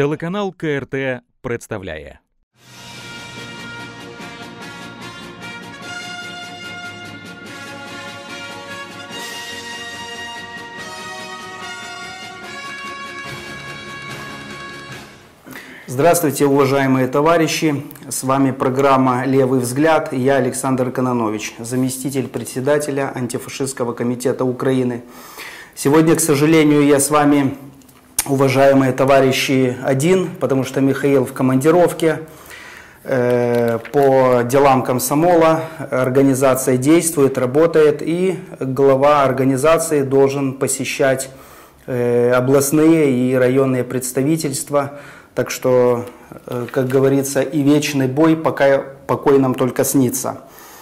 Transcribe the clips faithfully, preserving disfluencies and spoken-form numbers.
Телеканал КРТ представляє. Здравствуйте, уважаемые товарищи! С вами программа «Левый взгляд» и я, Александр Кононович, заместитель председателя антифашистского комитета Украины. Сегодня, к сожалению, я с вами, уважаемые товарищи, один, потому что Михаил в командировке э, по делам комсомола. Организация действует, работает, и глава организации должен посещать э, областные и районные представительства. Так что, как говорится, и вечный бой, пока покой нам только снится.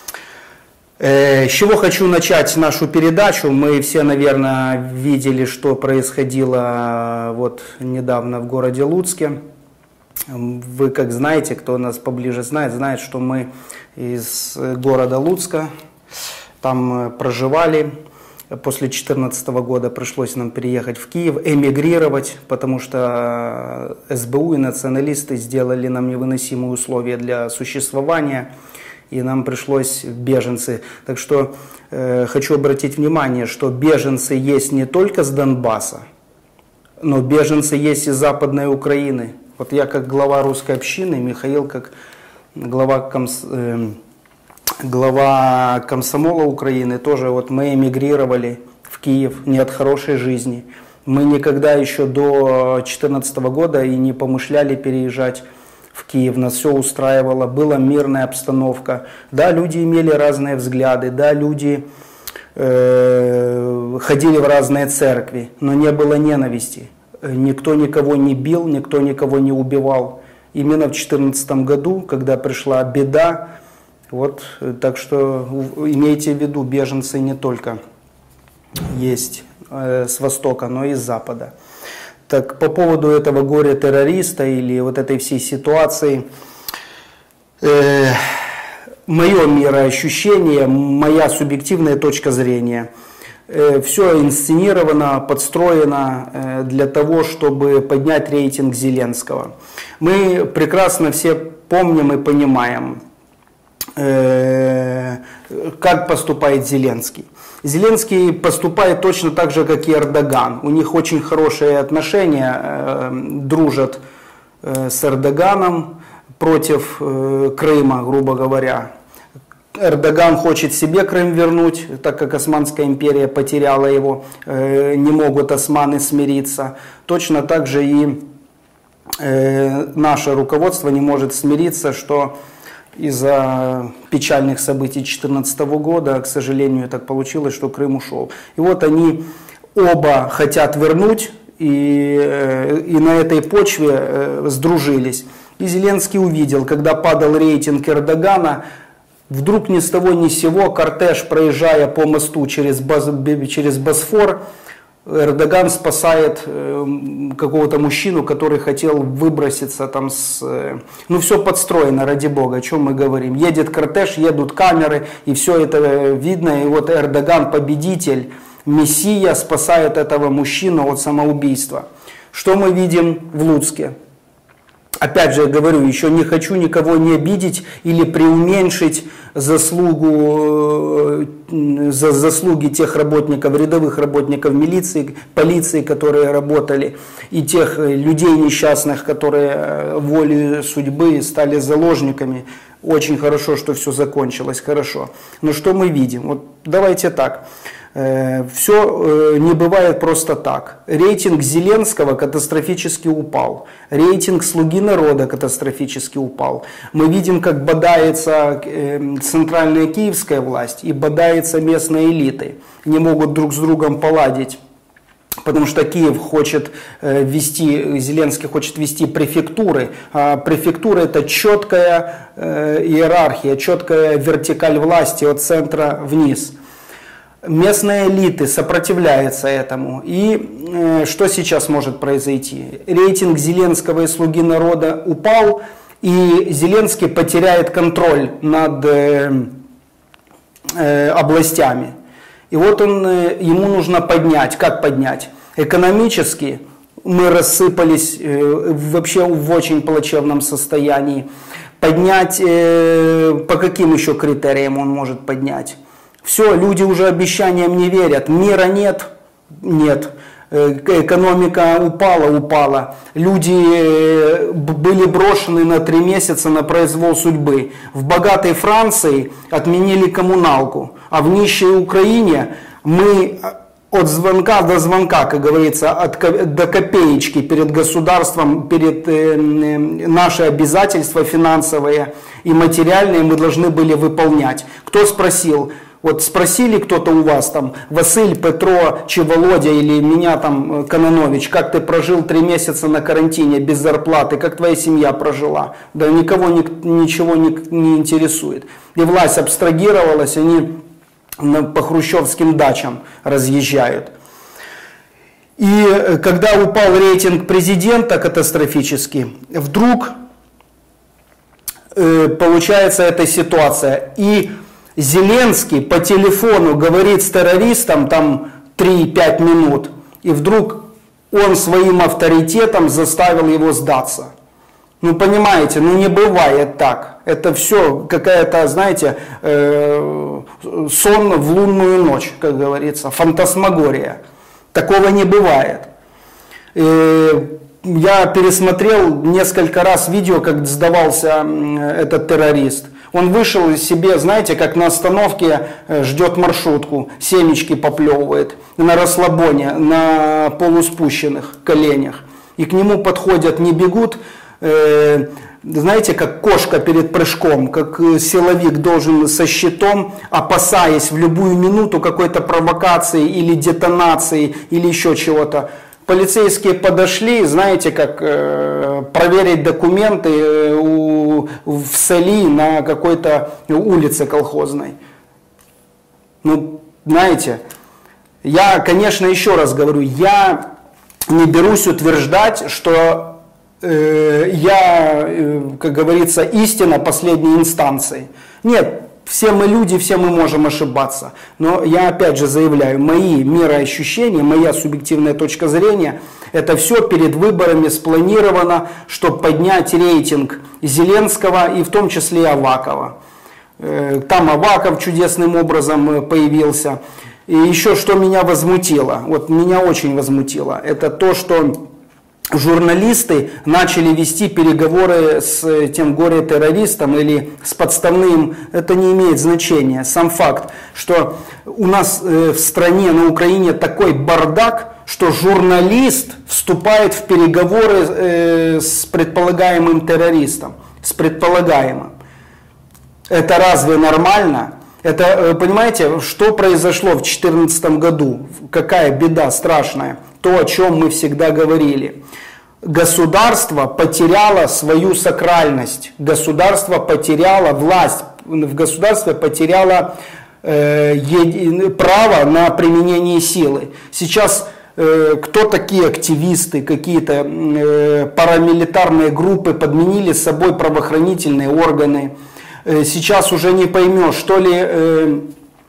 С чего хочу начать нашу передачу. Мы все, наверное, видели, что происходило вот недавно в городе Луцке. Вы, как знаете, кто нас поближе знает, знает, что мы из города Луцка там проживали. После две тысячи четырнадцатого года пришлось нам переехать в Киев, эмигрировать, потому что СБУ и националисты сделали нам невыносимые условия для существования, и нам пришлось беженцы. Так что э, хочу обратить внимание, что беженцы есть не только с Донбасса, но беженцы есть из Западной Украины. Вот я как глава русской общины, Михаил как глава комс... э, глава комсомола Украины, тоже вот мы эмигрировали в Киев не от хорошей жизни. Мы никогда еще до две тысячи четырнадцатого года и не помышляли переезжать в Киев. Нас все устраивало, была мирная обстановка. Да, люди имели разные взгляды, да, люди э, ходили в разные церкви, но не было ненависти. Никто никого не бил, никто никого не убивал. Именно в две тысячи четырнадцатом году, когда пришла беда, вот, так что имейте в виду, беженцы не только есть э, с востока, но и с запада. Так, по поводу этого горя-террориста или вот этой всей ситуации, э, мое мироощущение, моя субъективная точка зрения, э, все инсценировано, подстроено э, для того, чтобы поднять рейтинг Зеленского. Мы прекрасно все помним и понимаем, как поступает Зеленский. Зеленский поступает точно так же, как и Эрдоган. У них очень хорошие отношения, дружат с Эрдоганом против Крыма, грубо говоря. Эрдоган хочет себе Крым вернуть, так как Османская империя потеряла его, не могут османы смириться. Точно так же и наше руководство не может смириться, что из-за печальных событий две тысячи четырнадцатого года, к сожалению, так получилось, что Крым ушел. И вот они оба хотят вернуть, и, и на этой почве сдружились. И Зеленский увидел, когда падал рейтинг Эрдогана, вдруг ни с того ни с сего кортеж, проезжая по мосту через, Бос, через Босфор, Эрдоган спасает э, какого-то мужчину, который хотел выброситься там с... Э, ну все подстроено, ради бога, о чем мы говорим. Едет кортеж, едут камеры, и все это видно. И вот Эрдоган, победитель, мессия, спасает этого мужчину от самоубийства. Что мы видим в Луцке? Опять же, я говорю, еще не хочу никого не обидеть или преуменьшить заслугу, за заслуги тех работников, рядовых работников милиции, полиции, которые работали, и тех людей несчастных, которые волей судьбы стали заложниками. Очень хорошо, что все закончилось, хорошо. Но что мы видим? Вот давайте так. Все не бывает просто так. Рейтинг Зеленского катастрофически упал. Рейтинг «Слуги народа» катастрофически упал. Мы видим, как бодается центральная киевская власть и бодается местные элиты. Не могут друг с другом поладить. Потому что Киев хочет ввести, Зеленский хочет ввести префектуры. А префектура — это четкая иерархия, четкая вертикаль власти от центра вниз. Местные элиты сопротивляются этому. И э, что сейчас может произойти? Рейтинг Зеленского и «Слуги народа» упал, и Зеленский потеряет контроль над э, э, областями. И вот он, э, ему нужно поднять. Как поднять? Экономически мы рассыпались э, вообще в очень плачевном состоянии. Поднять, э, по каким еще критериям он может поднять? Все, люди уже обещаниям не верят. Мира нет? Нет. Экономика упала, упала. Люди были брошены на три месяца на произвол судьбы. В богатой Франции отменили коммуналку, а в нищей Украине мы от звонка до звонка, как говорится, от, до копеечки перед государством, перед э, наши обязательства финансовые и материальные мы должны были выполнять. Кто спросил? Вот спросили кто-то у вас там, Василь, Петро, чи Володя или меня там, Кононович, как ты прожил три месяца на карантине без зарплаты, как твоя семья прожила? Да никого ни, ничего не, не интересует. И власть абстрагировалась, они по хрущевским дачам разъезжают. И когда упал рейтинг президента катастрофически, вдруг э, получается эта ситуация. И Зеленский по телефону говорит с террористом там три-пять минут, и вдруг он своим авторитетом заставил его сдаться. Ну понимаете, ну не бывает так. Это все какая-то, знаете, э, сон в лунную ночь, как говорится, фантасмагория. Такого не бывает. Э, я пересмотрел несколько раз видео, как сдавался этот террорист. Он вышел себе, знаете, как на остановке ждет маршрутку, семечки поплевывает, на расслабоне, на полуспущенных коленях. И к нему подходят, не бегут, э, знаете, как кошка перед прыжком, как силовик должен со щитом, опасаясь в любую минуту какой-то провокации или детонации, или еще чего-то. Полицейские подошли, знаете, как э, проверить документы э, у, в Сали на какой-то улице колхозной. Ну, знаете, я, конечно, еще раз говорю, я не берусь утверждать, что э, я, э, как говорится, истина последней инстанции. Нет. Все мы люди, все мы можем ошибаться. Но я опять же заявляю, мои мироощущения, моя субъективная точка зрения, это все перед выборами спланировано, чтобы поднять рейтинг Зеленского и в том числе и Авакова. Там Аваков чудесным образом появился. И еще что меня возмутило, вот меня очень возмутило, это то, что журналисты начали вести переговоры с тем горе-террористом или с подставным, это не имеет значения. Сам факт, что у нас в стране, на Украине такой бардак, что журналист вступает в переговоры с предполагаемым террористом, с предполагаемым. Это разве нормально? Это, понимаете, что произошло в две тысячи четырнадцатом году? Какая беда страшная. То, о чем мы всегда говорили. Государство потеряло свою сакральность. Государство потеряло власть. В государстве потеряло э, е, право на применение силы. Сейчас э, кто такие активисты, какие-то э, парамилитарные группы подменили с собой правоохранительные органы. Э, сейчас уже не поймешь, что ли... Э,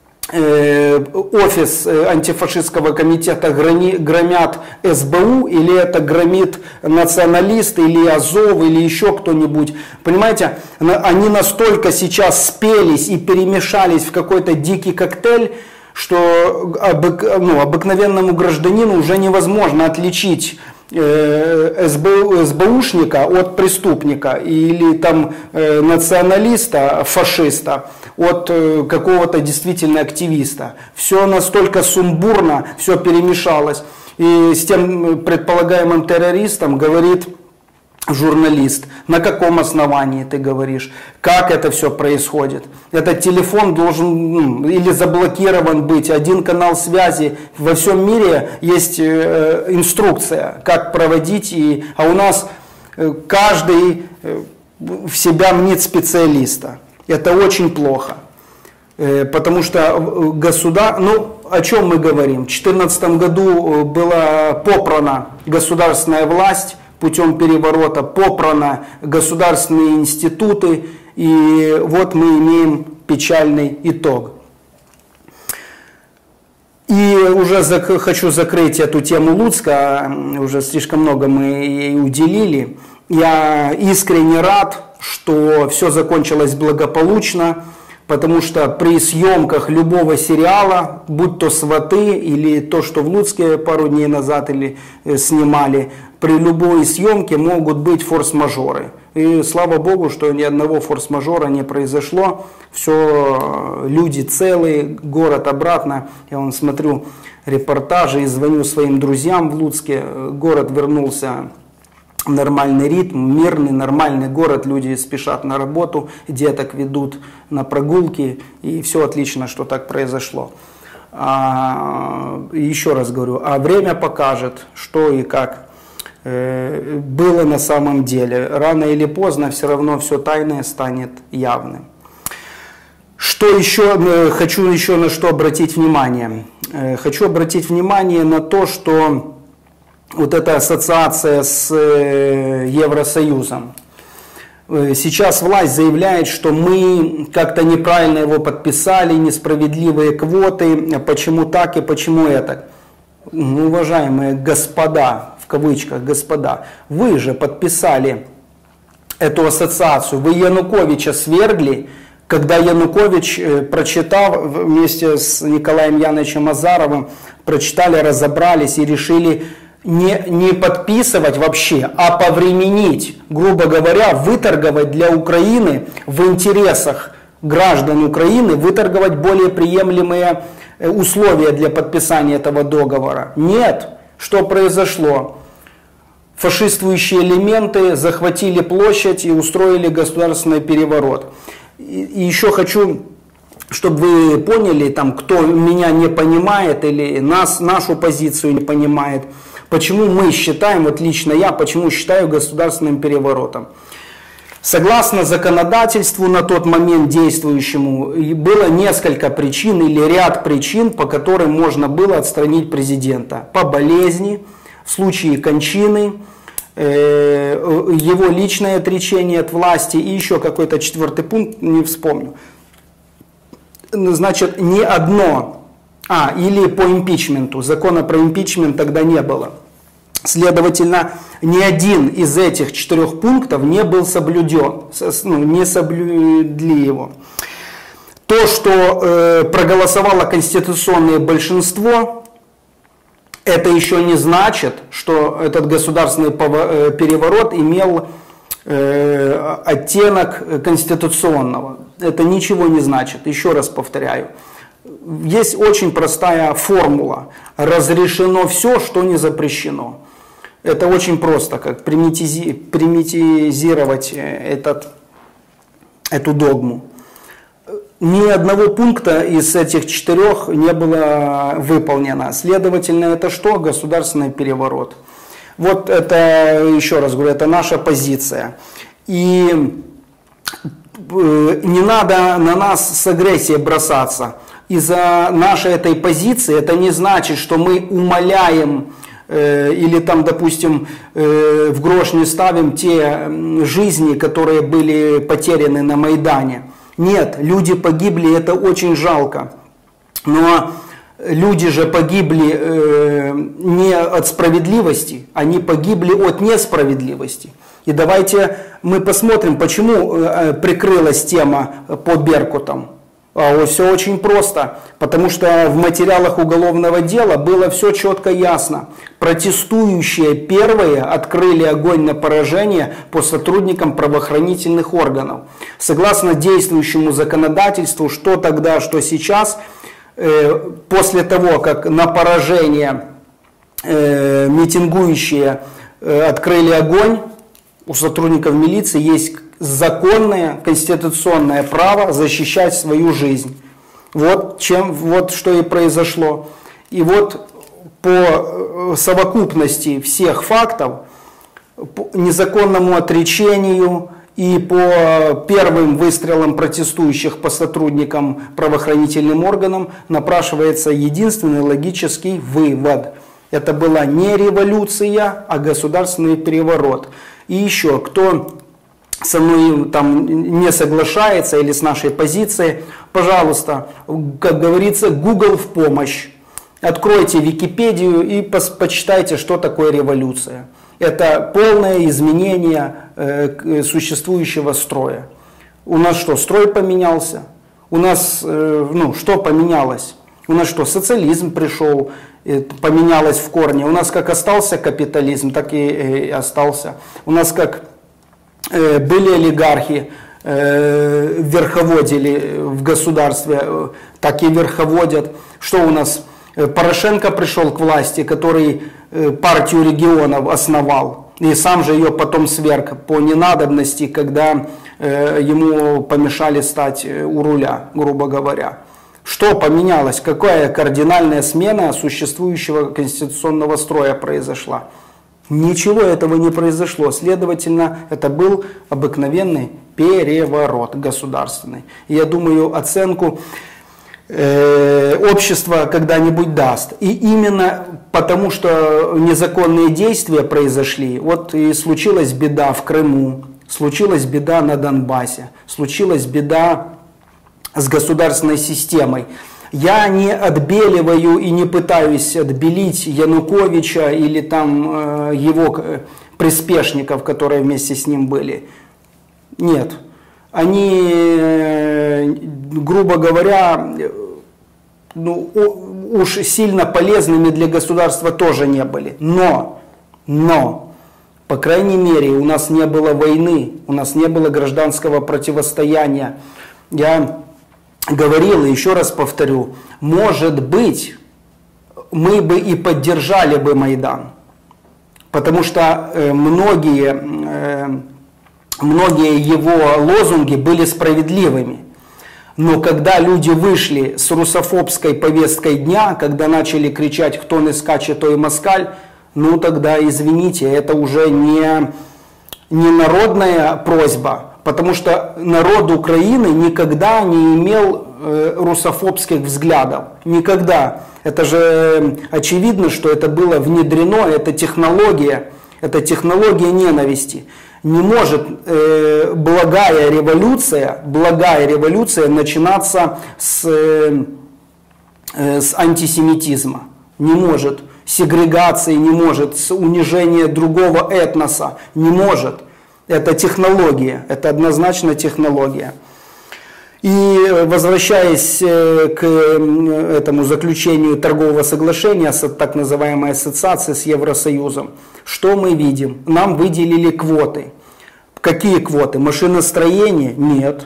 офис антифашистского комитета громят эс бэ у, или это громит националисты, или Азов, или еще кто-нибудь. Понимаете, они настолько сейчас спелись и перемешались в какой-то дикий коктейль, что обык, ну, обыкновенному гражданину уже невозможно отличить эс бэ ушника от преступника или там националиста, фашиста от какого-то действительно активиста. Все настолько сумбурно, все перемешалось. И с тем предполагаемым террористом говорит журналист, на каком основании ты говоришь, как это все происходит. Этот телефон должен ну, или заблокирован быть, один канал связи. Во всем мире есть э, инструкция, как проводить, и, а у нас э, каждый э, в себя мнит специалиста. Это очень плохо, э, потому что государство, ну о чем мы говорим, в две тысячи четырнадцатом году была попрана государственная власть, путем переворота попрано государственные институты, и вот мы имеем печальный итог. И уже зак- хочу закрыть эту тему Луцка, уже слишком много мы ей уделили. Я искренне рад, что все закончилось благополучно, потому что при съемках любого сериала, будь то «Сваты» или то, что в Луцке пару дней назад или снимали, при любой съемке могут быть форс-мажоры. И слава Богу, что ни одного форс-мажора не произошло. Все, люди целые, город обратно. Я вон смотрю репортажи и звоню своим друзьям в Луцке. Город вернулся в нормальный ритм, мирный, нормальный город. Люди спешат на работу, деток ведут на прогулки. И все отлично, что так произошло. А, еще раз говорю, а время покажет, что и как было на самом деле. Рано или поздно все равно все тайное станет явным. Что еще, хочу еще на что обратить внимание? Хочу обратить внимание на то, что вот эта ассоциация с Евросоюзом. Сейчас власть заявляет, что мы как-то неправильно его подписали, несправедливые квоты, почему так и почему это. Ну, уважаемые господа, в кавычках господа, вы же подписали эту ассоциацию, вы Януковича свергли, когда Янукович, прочитав вместе с Николаем Яновичем Азаровым, прочитали, разобрались и решили не, не подписывать вообще, а повременить, грубо говоря, выторговать для Украины в интересах граждан Украины, выторговать более приемлемые условия для подписания этого договора. Нет. Что произошло? Фашистующие элементы захватили площадь и устроили государственный переворот. И еще хочу, чтобы вы поняли, там, кто меня не понимает или нас, нашу позицию не понимает, почему мы считаем, вот лично я, почему считаю государственным переворотом. Согласно законодательству на тот момент действующему, было несколько причин или ряд причин, по которым можно было отстранить президента. По болезни, в случае кончины, его личное отречение от власти и еще какой-то четвертый пункт, не вспомню. Значит, ни одно, а, или по импичменту, закона про импичмент тогда не было. Следовательно, ни один из этих четырех пунктов не был соблюден, ну, не соблюдли его. То, что э, проголосовало конституционное большинство, это еще не значит, что этот государственный переворот имел э, оттенок конституционного. Это ничего не значит, еще раз повторяю. Есть очень простая формула. Разрешено все, что не запрещено. Это очень просто, как примитизи, примитизировать этот, эту догму. Ни одного пункта из этих четырех не было выполнено. Следовательно, это что? Государственный переворот. Вот это, еще раз говорю, это наша позиция. И не надо на нас с агрессией бросаться. Из-за нашей этой позиции это не значит, что мы умаляем э, или там, допустим, э, в грош не ставим те жизни, которые были потеряны на Майдане. Нет, люди погибли, это очень жалко. Но люди же погибли э, не от справедливости, они погибли от несправедливости. И давайте мы посмотрим, почему э, прикрылась тема по Беркутам. А все очень просто, потому что в материалах уголовного дела было все четко ясно. Протестующие первые открыли огонь на поражение по сотрудникам правоохранительных органов. Согласно действующему законодательству, что тогда, что сейчас, э, после того, как на поражение э, митингующие э, открыли огонь, у сотрудников милиции есть законное конституционное право защищать свою жизнь. Вот, чем, вот что и произошло. И вот по совокупности всех фактов, по незаконному отречению и по первым выстрелам протестующих по сотрудникам правоохранительным органам напрашивается единственный логический вывод. Это была не революция, а государственный переворот. И еще, кто со мной там не соглашается или с нашей позицией, пожалуйста, как говорится, Google в помощь. Откройте Википедию и почитайте, что такое революция. Это полное изменение э, существующего строя. У нас что, строй поменялся? У нас, э, ну, что поменялось? У нас что, социализм пришел, э, поменялось в корне. У нас как остался капитализм, так и э, остался. У нас как э, были олигархи, э, верховодили в государстве, э, так и верховодят. Что у нас? Порошенко пришел к власти, который партию регионов основал, и сам же ее потом сверг по ненадобности, когда ему помешали стать у руля, грубо говоря. Что поменялось? Какая кардинальная смена существующего конституционного строя произошла? Ничего этого не произошло. Следовательно, это был обыкновенный переворот государственный. И я думаю, оценку общество когда-нибудь даст. И именно потому, что незаконные действия произошли, вот и случилась беда в Крыму, случилась беда на Донбассе, случилась беда с государственной системой. Я не отбеливаю и не пытаюсь отбелить Януковича или там его приспешников, которые вместе с ним были. Нет. Они, грубо говоря, ну, уж сильно полезными для государства тоже не были. Но, но, по крайней мере, у нас не было войны, у нас не было гражданского противостояния. Я говорил и еще раз повторю, может быть, мы бы и поддержали бы Майдан. Потому что э, многие... Э, Многие его лозунги были справедливыми. Но когда люди вышли с русофобской повесткой дня, когда начали кричать «кто не скачет, то и москаль», ну тогда, извините, это уже не, не народная просьба, потому что народ Украины никогда не имел э, русофобских взглядов. Никогда. Это же очевидно, что это было внедрено, это технология, это технология ненависти. Не может э, благая революция, благая революция начинаться с, э, с антисемитизма. Не может. Сегрегации не может. С унижения другого этноса не может. Это технология. Это однозначно технология. И возвращаясь к этому заключению торгового соглашения с так называемой ассоциацией с Евросоюзом, что мы видим? Нам выделили квоты. Какие квоты? Машиностроение? Нет.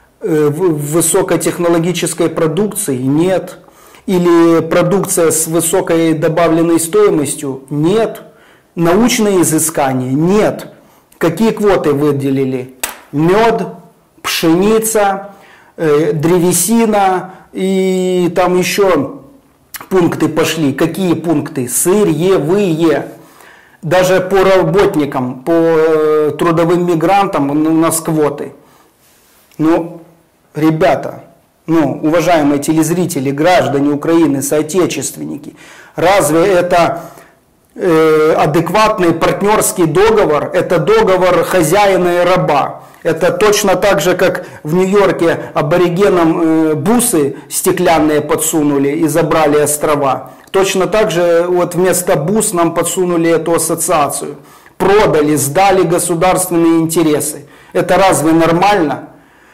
Высокотехнологической продукции? Нет. Или продукция с высокой добавленной стоимостью? Нет. Научные изыскания? Нет. Какие квоты выделили? Мед, пшеница, древесина и там еще пункты пошли. Какие пункты? Сырьевые. Даже по работникам, по трудовым мигрантам у нас квоты. Ну, ребята, ну, уважаемые телезрители, граждане Украины, соотечественники, разве это э, адекватный партнерский договор? Это договор хозяина и раба. Это точно так же, как в Нью-Йорке аборигенам э, бусы стеклянные подсунули и забрали острова. Точно так же вот вместо бус нам подсунули эту ассоциацию. Продали, сдали государственные интересы. Это разве нормально?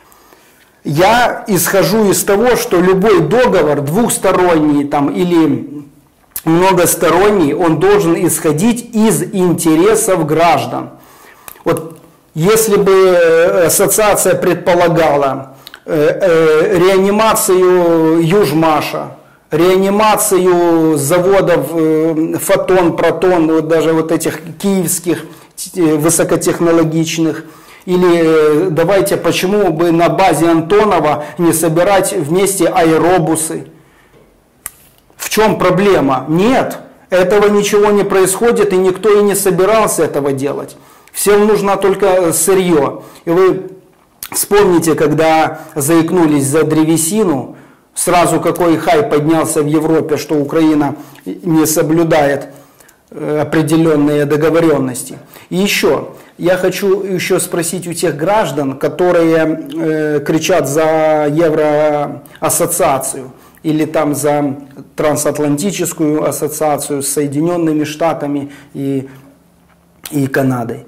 Я исхожу из того, что любой договор, двухсторонний там, или многосторонний, он должен исходить из интересов граждан. Вот если бы ассоциация предполагала э, э, реанимацию Южмаша, реанимацию заводов э, Фотон, Протон, вот даже вот этих киевских высокотехнологичных, или э, давайте, почему бы на базе Антонова не собирать вместе аэробусы? В чем проблема? Нет, этого ничего не происходит, и никто и не собирался этого делать. Всем нужно только сырье. И вы вспомните, когда заикнулись за древесину, сразу какой хай поднялся в Европе, что Украина не соблюдает определенные договоренности. И еще, я хочу еще спросить у тех граждан, которые э, кричат за Евроассоциацию. или там за трансатлантическую ассоциацию с Соединенными Штатами и, и Канадой.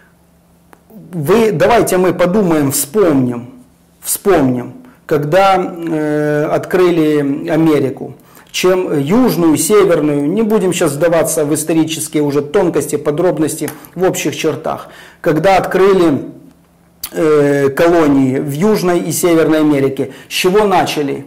Вы, давайте мы подумаем, вспомним, вспомним, когда э, открыли Америку, чем южную, северную, не будем сейчас вдаваться в исторические уже тонкости, подробности в общих чертах, когда открыли э, колонии в Южной и Северной Америке, с чего начали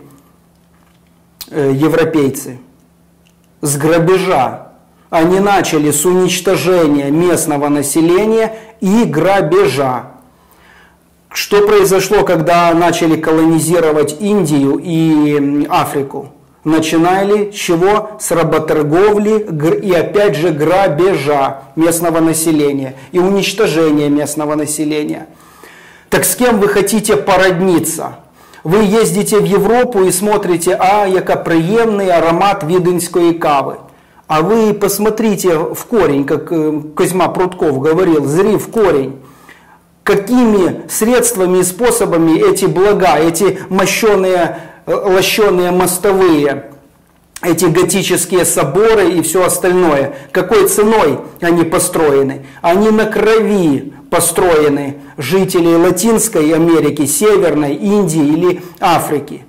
э, европейцы? С грабежа. Они начали с уничтожения местного населения и грабежа. Что произошло, когда начали колонизировать Индию и Африку? Начинали с чего? С работорговли и опять же грабежа местного населения и уничтожения местного населения. Так с кем вы хотите породниться? Вы ездите в Европу и смотрите, а, яка приємний аромат віденської кави. А вы посмотрите в корень, как Козьма Прутков говорил, зри в корень. Какими средствами и способами эти блага, эти мощеные, лощеные мостовые, эти готические соборы и все остальное, какой ценой они построены? Они на крови построены жителей Латинской Америки, Северной, Индии или Африки.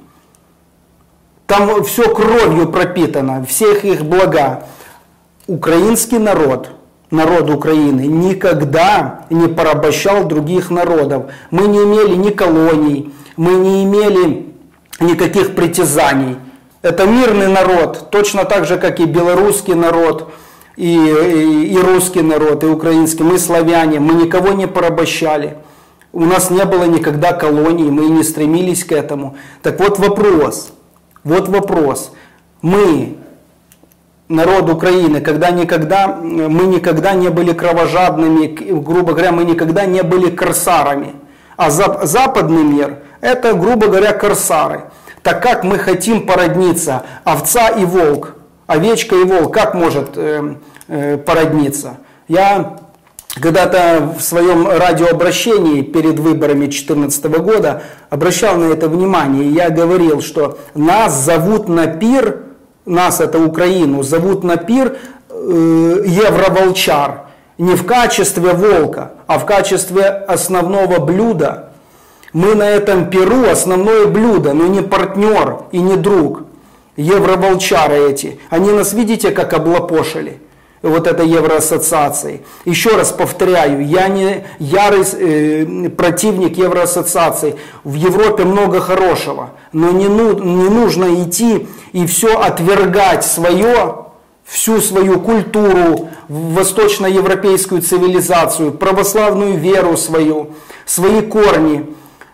Там все кровью пропитано, всех их блага. Украинский народ, народ Украины, никогда не порабощал других народов. Мы не имели ни колоний, мы не имели никаких притязаний. Это мирный народ, точно так же, как и белорусский народ, и, и, и русский народ, и украинский. Мы славяне, мы никого не порабощали. У нас не было никогда колоний, мы не стремились к этому. Так вот вопрос, вот вопрос. Мы, народ Украины, когда никогда, мы никогда не были кровожадными, грубо говоря, мы никогда не были корсарами. А западный мир – это, грубо говоря, корсары. Так как мы хотим породниться, овца и волк, овечка и волк, как может э, э, породниться? Я когда-то в своем радиообращении перед выборами две тысячи четырнадцатого года обращал на это внимание. И я говорил, что нас зовут на пир, нас, это Украину, зовут на пир э, евроволчар. Не в качестве волка, а в качестве основного блюда. Мы на этом пиру основное блюдо, но не партнер и не друг. Евроволчары эти, они нас, видите, как облапошили. Вот это Евроассоциации. Еще раз повторяю, я не ярый э, противник Евроассоциации. В Европе много хорошего, но не, ну, не нужно идти и все отвергать свое, всю свою культуру, восточноевропейскую цивилизацию, православную веру свою, свои корни,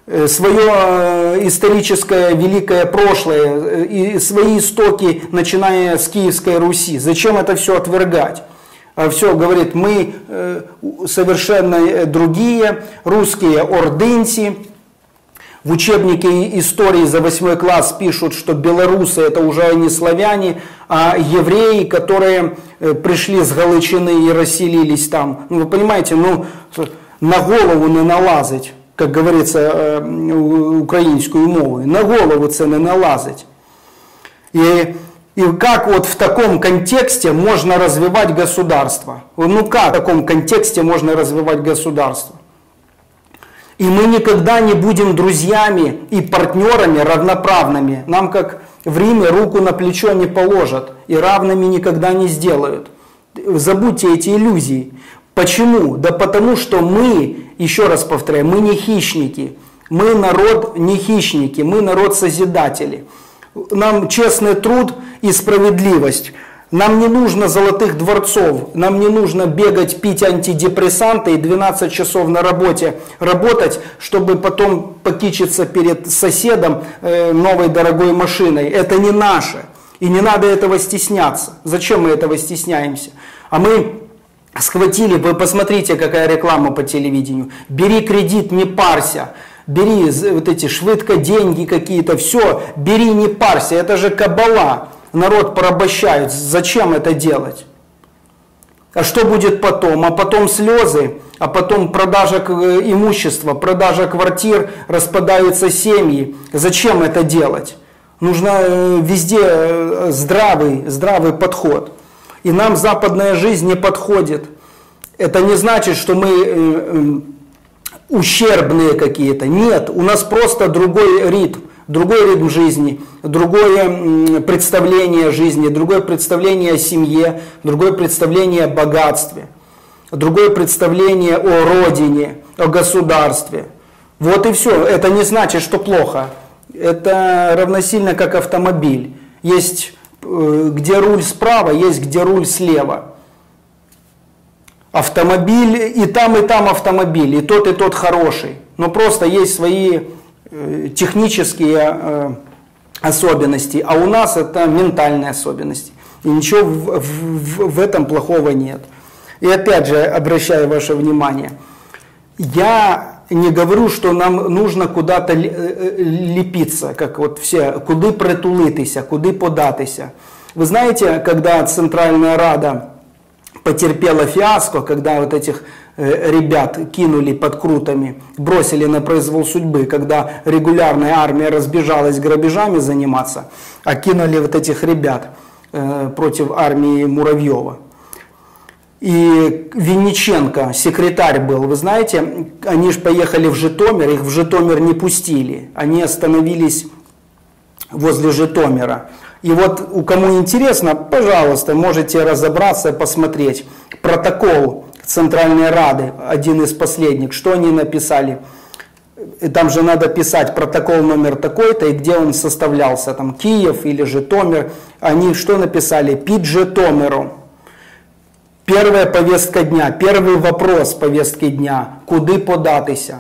свое историческое великое прошлое и свои истоки, начиная с Киевской Руси. Зачем это все отвергать? Все, говорит, мы совершенно другие, русские ордынцы. В учебнике истории за восьмой класс пишут, что белорусы это уже не славяне, а евреи, которые пришли с Галичины и расселились там. Ну, вы понимаете, ну, на голову не налазить. Как говорится, украинскую мову, на голову це не налазить. И, и как вот в таком контексте можно развивать государство? Ну как в таком контексте можно развивать государство? И мы никогда не будем друзьями и партнерами равноправными. Нам, как в Риме, руку на плечо не положат и равными никогда не сделают. Забудьте эти иллюзии. Почему? Да потому что мы, еще раз повторяю, мы не хищники. Мы народ не хищники, мы народ созидатели. Нам честный труд и справедливость. Нам не нужно золотых дворцов, нам не нужно бегать, пить антидепрессанты и двенадцать часов на работе работать, чтобы потом покичиться перед соседом новой дорогой машиной. Это не наше. И не надо этого стесняться. Зачем мы этого стесняемся? А мы схватили, вы посмотрите, какая реклама по телевидению. Бери кредит, не парься. Бери вот эти швидко деньги какие-то, все, бери, не парься. Это же кабала. Народ порабощают. Зачем это делать? А что будет потом? А потом слезы, а потом продажа имущества, продажа квартир, распадаются семьи. Зачем это делать? Нужно везде здравый, здравый подход. И нам западная жизнь не подходит. Это не значит, что мы ущербные какие-то. Нет, у нас просто другой ритм. Другой ритм жизни, другое представление о жизни, другое представление о семье, другое представление о богатстве, другое представление о родине, о государстве. Вот и все. Это не значит, что плохо. Это равносильно как автомобиль. Есть где руль справа, есть где руль слева. Автомобиль, и там, и там автомобиль, и тот, и тот хороший. Но просто есть свои технические особенности, а у нас это ментальные особенности. И ничего в, в, в этом плохого нет. И опять же, обращаю ваше внимание, я не говорю, что нам нужно куда-то лепиться, как вот все, куди притулитися, куди податися. Вы знаете, когда Центральная Рада потерпела фиаско, когда вот этих ребят кинули под Крутами, бросили на произвол судьбы, когда регулярная армия разбежалась грабежами заниматься, а кинули вот этих ребят э, против армии Муравьева. И Винниченко, секретарь был, вы знаете, они же поехали в Житомир, их в Житомир не пустили, они остановились возле Житомира. И вот, у кому интересно, пожалуйста, можете разобраться, посмотреть протокол Центральной Рады, один из последних, что они написали. И там же надо писать протокол номер такой-то, и где он составлялся, там Киев или Житомир. Они что написали? Під Житомиром. Первая повестка дня, первый вопрос повестки дня, куди податися.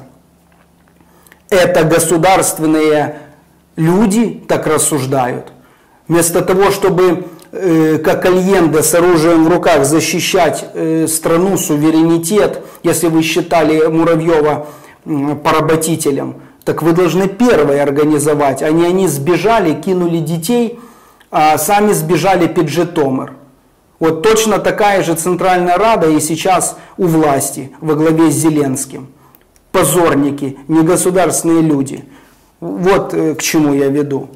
Это государственные люди так рассуждают. Вместо того, чтобы как Альенде с оружием в руках защищать страну, суверенитет, если вы считали Муравьева поработителем, так вы должны первые организовать, а не они сбежали, кинули детей, а сами сбежали под Житомир. Вот точно такая же Центральная Рада и сейчас у власти во главе с Зеленским. Позорники, негосударственные люди. Вот к чему я веду.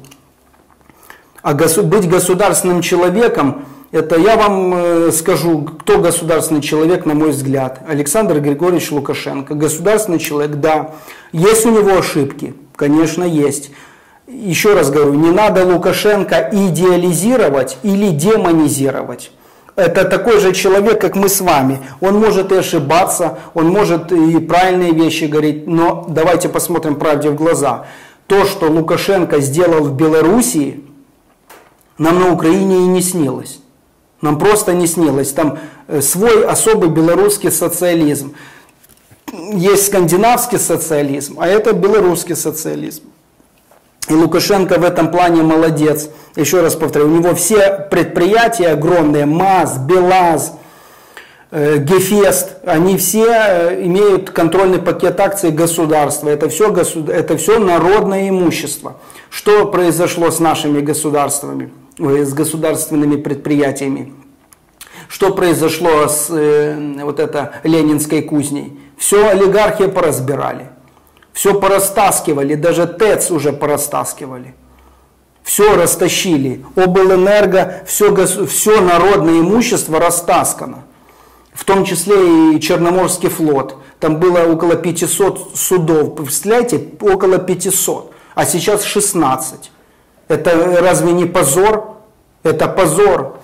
А быть государственным человеком, это я вам скажу, кто государственный человек, на мой взгляд. Александр Григорьевич Лукашенко. Государственный человек, да. Есть у него ошибки? Конечно, есть. Еще раз говорю, не надо Лукашенко идеализировать или демонизировать. Это такой же человек, как мы с вами. Он может и ошибаться, он может и правильные вещи говорить, но давайте посмотрим правде в глаза. То, что Лукашенко сделал в Белоруссии, нам на Украине и не снилось. Нам просто не снилось. Там свой особый белорусский социализм. Есть скандинавский социализм, а это белорусский социализм. И Лукашенко в этом плане молодец. Еще раз повторю, у него все предприятия огромные, МАЗ, БелАЗ, э, Гефест, они все имеют контрольный пакет акций государства. Это все, это все народное имущество. Что произошло с нашими государствами, с государственными предприятиями? Что произошло с э, вот это Ленинской кузней? Все олигархи поразбирали. Все порастаскивали, даже ТЭЦ уже порастаскивали. Все растащили. Облэнерго, все, все народное имущество растаскано. В том числе и Черноморский флот. Там было около пятисот судов. Представляете, около пятисот. А сейчас шестнадцать. Это разве не позор? Это позор.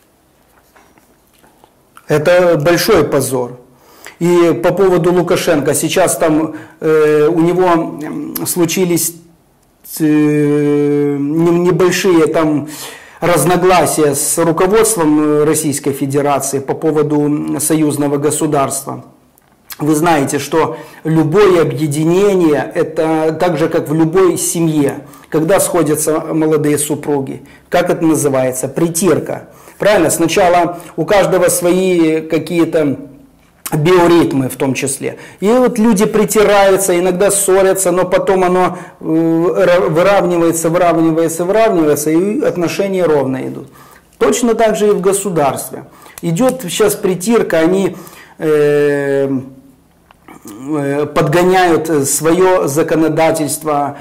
Это большой позор. И по поводу Лукашенко, сейчас там э, у него случились э, небольшие там разногласия с руководством Российской Федерации по поводу союзного государства. Вы знаете, что любое объединение, это так же, как в любой семье, когда сходятся молодые супруги, как это называется? Притирка. Правильно? Сначала у каждого свои какие-то биоритмы в том числе. И вот люди притираются, иногда ссорятся, но потом оно выравнивается, выравнивается, выравнивается, и отношения ровно идут. Точно так же и в государстве. Идет сейчас притирка, они э, подгоняют свое законодательство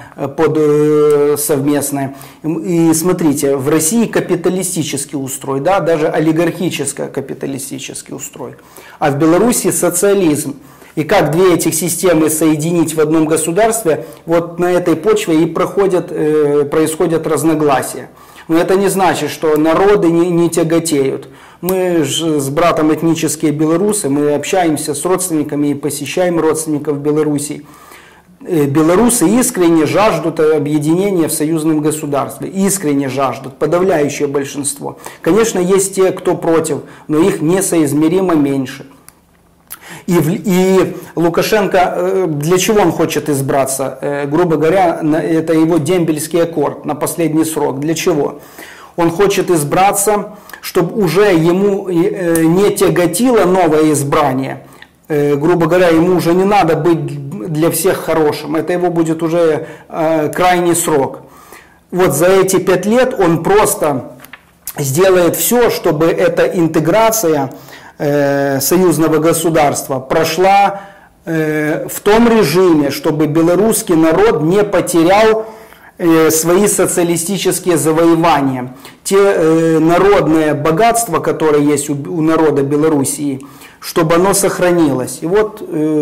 под совместное. И смотрите, в России капиталистический устрой, да, даже олигархическо-капиталистический устрой, а в Беларуси социализм. И как две этих системы соединить в одном государстве, вот на этой почве и проходят, происходят разногласия. Но это не значит, что народы не, не тяготеют. Мы же с братом этнические белорусы, мы общаемся с родственниками и посещаем родственников в Беларуси. Белорусы искренне жаждут объединения в союзном государстве, искренне жаждут, подавляющее большинство. Конечно, есть те, кто против, но их несоизмеримо меньше. И, и Лукашенко, для чего он хочет избраться? Грубо говоря, это его дембельский аккорд на последний срок. Для чего? Он хочет избраться, чтобы уже ему не тяготило новое избрание. Грубо говоря, ему уже не надо быть для всех хорошим. Это его будет уже крайний срок. Вот за эти пять лет он просто сделает все, чтобы эта интеграция союзного государства прошла в том режиме, чтобы белорусский народ не потерял свои социалистические завоевания. Те народные богатства, которые есть у народа Белоруссии, чтобы оно сохранилось. И вот,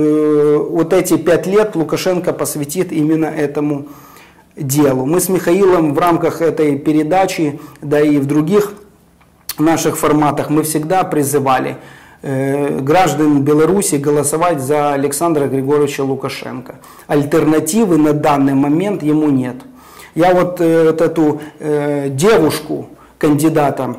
вот эти пять лет Лукашенко посвятит именно этому делу. Мы с Михаилом в рамках этой передачи, да и в других наших форматах мы всегда призывали э, граждан Беларуси голосовать за Александра Григорьевича Лукашенко. Альтернативы на данный момент ему нет. Я вот, э, вот эту э, девушку, кандидата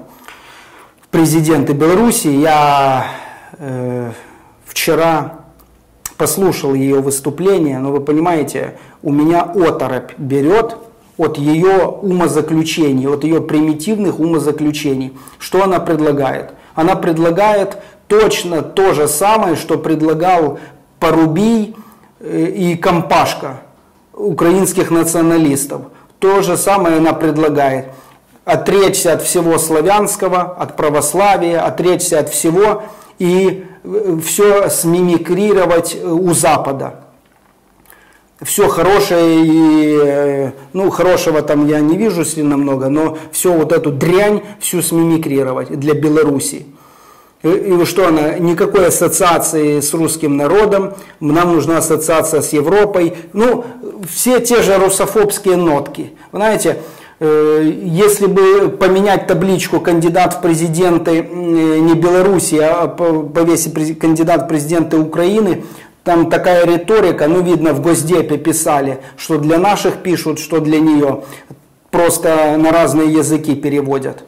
в президенты Беларуси, я э, вчера послушал ее выступление, но вы понимаете, у меня оторопь берет от ее умозаключений, от ее примитивных умозаключений. Что она предлагает? Она предлагает точно то же самое, что предлагал Порубий и Компашка украинских националистов. То же самое она предлагает. Отречься от всего славянского, от православия, отречься от всего и все смимикрировать у Запада. Все хорошее, и, ну, хорошего там я не вижу сильно много, но все вот эту дрянь всю смимикрировать для Беларуси. И, и что она, никакой ассоциации с русским народом, нам нужна ассоциация с Европой, ну, все те же русофобские нотки. Вы знаете, э, если бы поменять табличку кандидат в президенты не Беларуси, а повесить кандидат в президенты Украины, там такая риторика, ну видно в Госдепе писали, что для наших пишут, что для нее. Просто на разные языки переводят.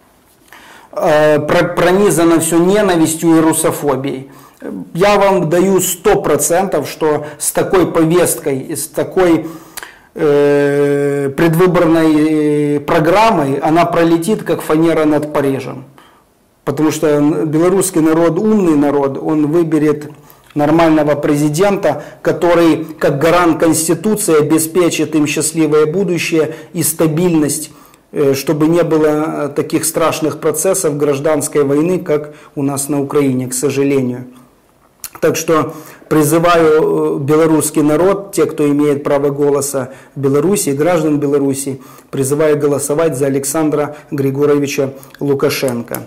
Пронизано все ненавистью и русофобией. Я вам даю сто процентов, что с такой повесткой, с такой э, предвыборной программой она пролетит, как фанера над Парижем. Потому что белорусский народ умный народ, он выберет нормального президента, который как гарант Конституции обеспечит им счастливое будущее и стабильность, чтобы не было таких страшных процессов гражданской войны, как у нас на Украине, к сожалению. Так что призываю белорусский народ, те, кто имеет право голоса в Беларуси, граждан Беларуси, призываю голосовать за Александра Григорьевича Лукашенко.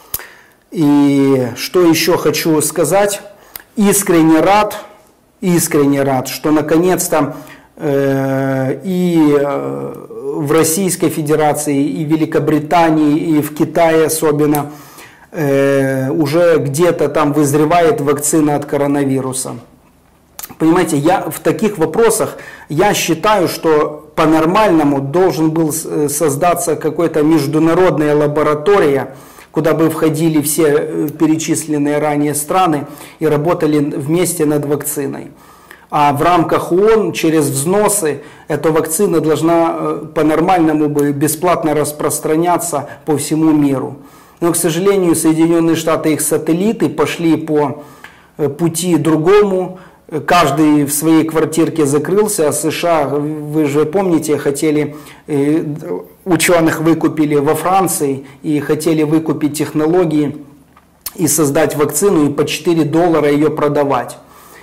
И что еще хочу сказать? Искренне рад, искренне рад, что наконец-то э, и в Российской Федерации, и в Великобритании, и в Китае особенно э, уже где-то там вызревает вакцина от коронавируса. Понимаете, я в таких вопросах, я считаю, что по-нормальному должен был создаться какая-то международная лаборатория, куда бы входили все перечисленные ранее страны и работали вместе над вакциной. А в рамках ООН через взносы эта вакцина должна по-нормальному бы бесплатно распространяться по всему миру. Но, к сожалению, Соединенные Штаты и их сателлиты пошли по пути другому. Каждый в своей квартирке закрылся, а США, вы же помните, хотели, ученых выкупили во Франции и хотели выкупить технологии и создать вакцину и по четыре доллара ее продавать.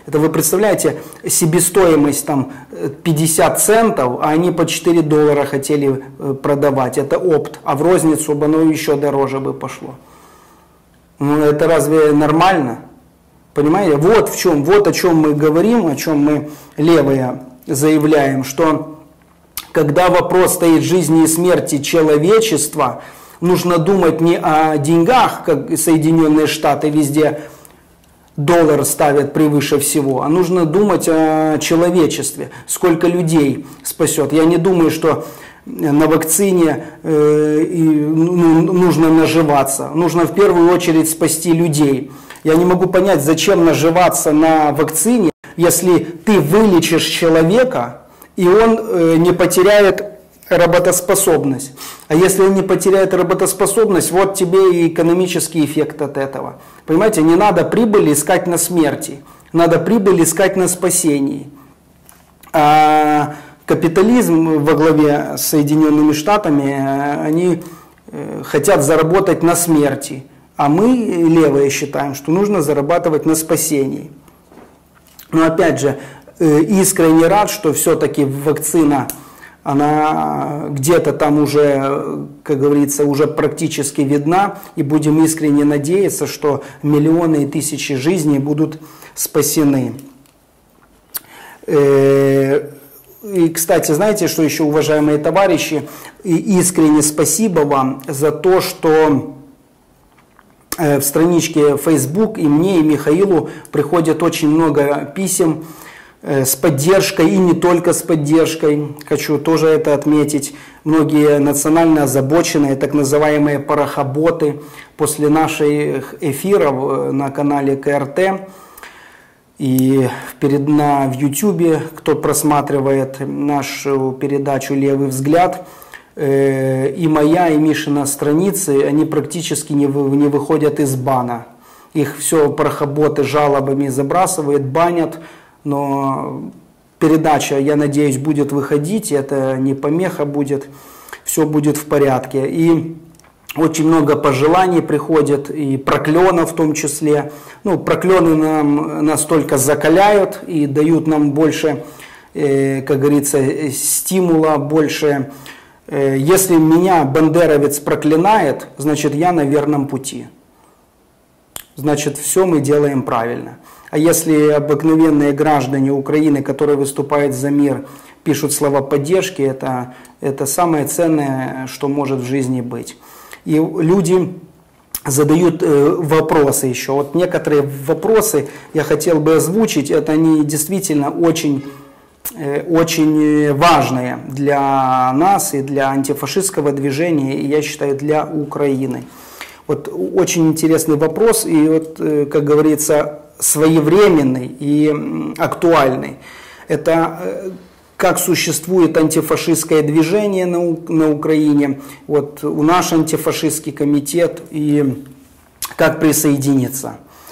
Это вы представляете, себестоимость там пятьдесят центов, а они по четыре доллара хотели продавать. Это опт, а в розницу бы оно еще дороже бы пошло. Ну это разве нормально? Понимаете? Вот в чем, вот о чем мы говорим, о чем мы левые заявляем, что когда вопрос стоит жизни и смерти человечества, нужно думать не о деньгах, как Соединенные Штаты везде доллар ставят превыше всего, а нужно думать о человечестве, сколько людей спасет. Я не думаю, что на вакцине э, и, ну, нужно наживаться. Нужно в первую очередь спасти людей. Я не могу понять, зачем наживаться на вакцине, если ты вылечишь человека, и он э, не потеряет работоспособность. А если он не потеряет работоспособность, вот тебе и экономический эффект от этого. Понимаете, не надо прибыли искать на смерти, надо прибыль искать на спасении. А капитализм во главе с Соединенными Штатами, они хотят заработать на смерти. А мы, левые, считаем, что нужно зарабатывать на спасении. Но опять же, искренне рад, что все-таки вакцина, она где-то там уже, как говорится, уже практически видна. И будем искренне надеяться, что миллионы и тысячи жизней будут спасены. И, кстати, знаете, что еще, уважаемые товарищи, искренне спасибо вам за то, что в страничке Facebook и мне, и Михаилу приходят очень много писем с поддержкой и не только с поддержкой. Хочу тоже это отметить. Многие национально озабоченные, так называемые парохоботы, после наших эфиров на канале ка эр тэ и перед, на, в Ютубе, кто просматривает нашу передачу «Левый взгляд», э, и моя, и Мишина страницы, они практически не, вы, не выходят из бана. Их все парохоботы жалобами забрасывают, банят. Но передача, я надеюсь, будет выходить, это не помеха будет, все будет в порядке. И очень много пожеланий приходит, и проклёнов в том числе. Ну, проклёны нам настолько закаляют и дают нам больше, э, как говорится, стимула, больше. Э, если меня бандеровец проклинает, значит, я на верном пути. Значит, все мы делаем правильно. А если обыкновенные граждане Украины, которые выступают за мир, пишут слова поддержки, это, это самое ценное, что может в жизни быть. И люди задают э, вопросы еще. Вот некоторые вопросы я хотел бы озвучить, это они действительно очень, э, очень важные для нас и для антифашистского движения, и я считаю, для Украины. Вот очень интересный вопрос, и вот, как говорится, своевременный и актуальный. Это как существует антифашистское движение на, на Украине, вот у нас антифашистский комитет, и как присоединиться.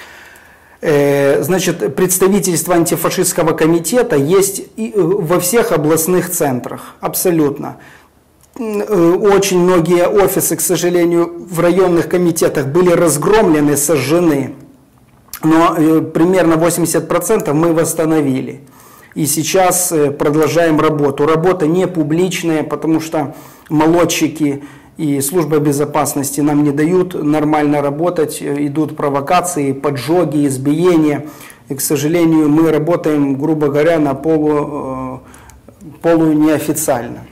Значит, представительство антифашистского комитета есть и во всех областных центрах, абсолютно. Очень многие офисы, к сожалению, в районных комитетах были разгромлены, сожжены. Но примерно восемьдесят процентов мы восстановили. И сейчас продолжаем работу. Работа не публичная, потому что молодчики и служба безопасности нам не дают нормально работать. Идут провокации, поджоги, избиения. И, к сожалению, мы работаем, грубо говоря, на полу, полу неофициально.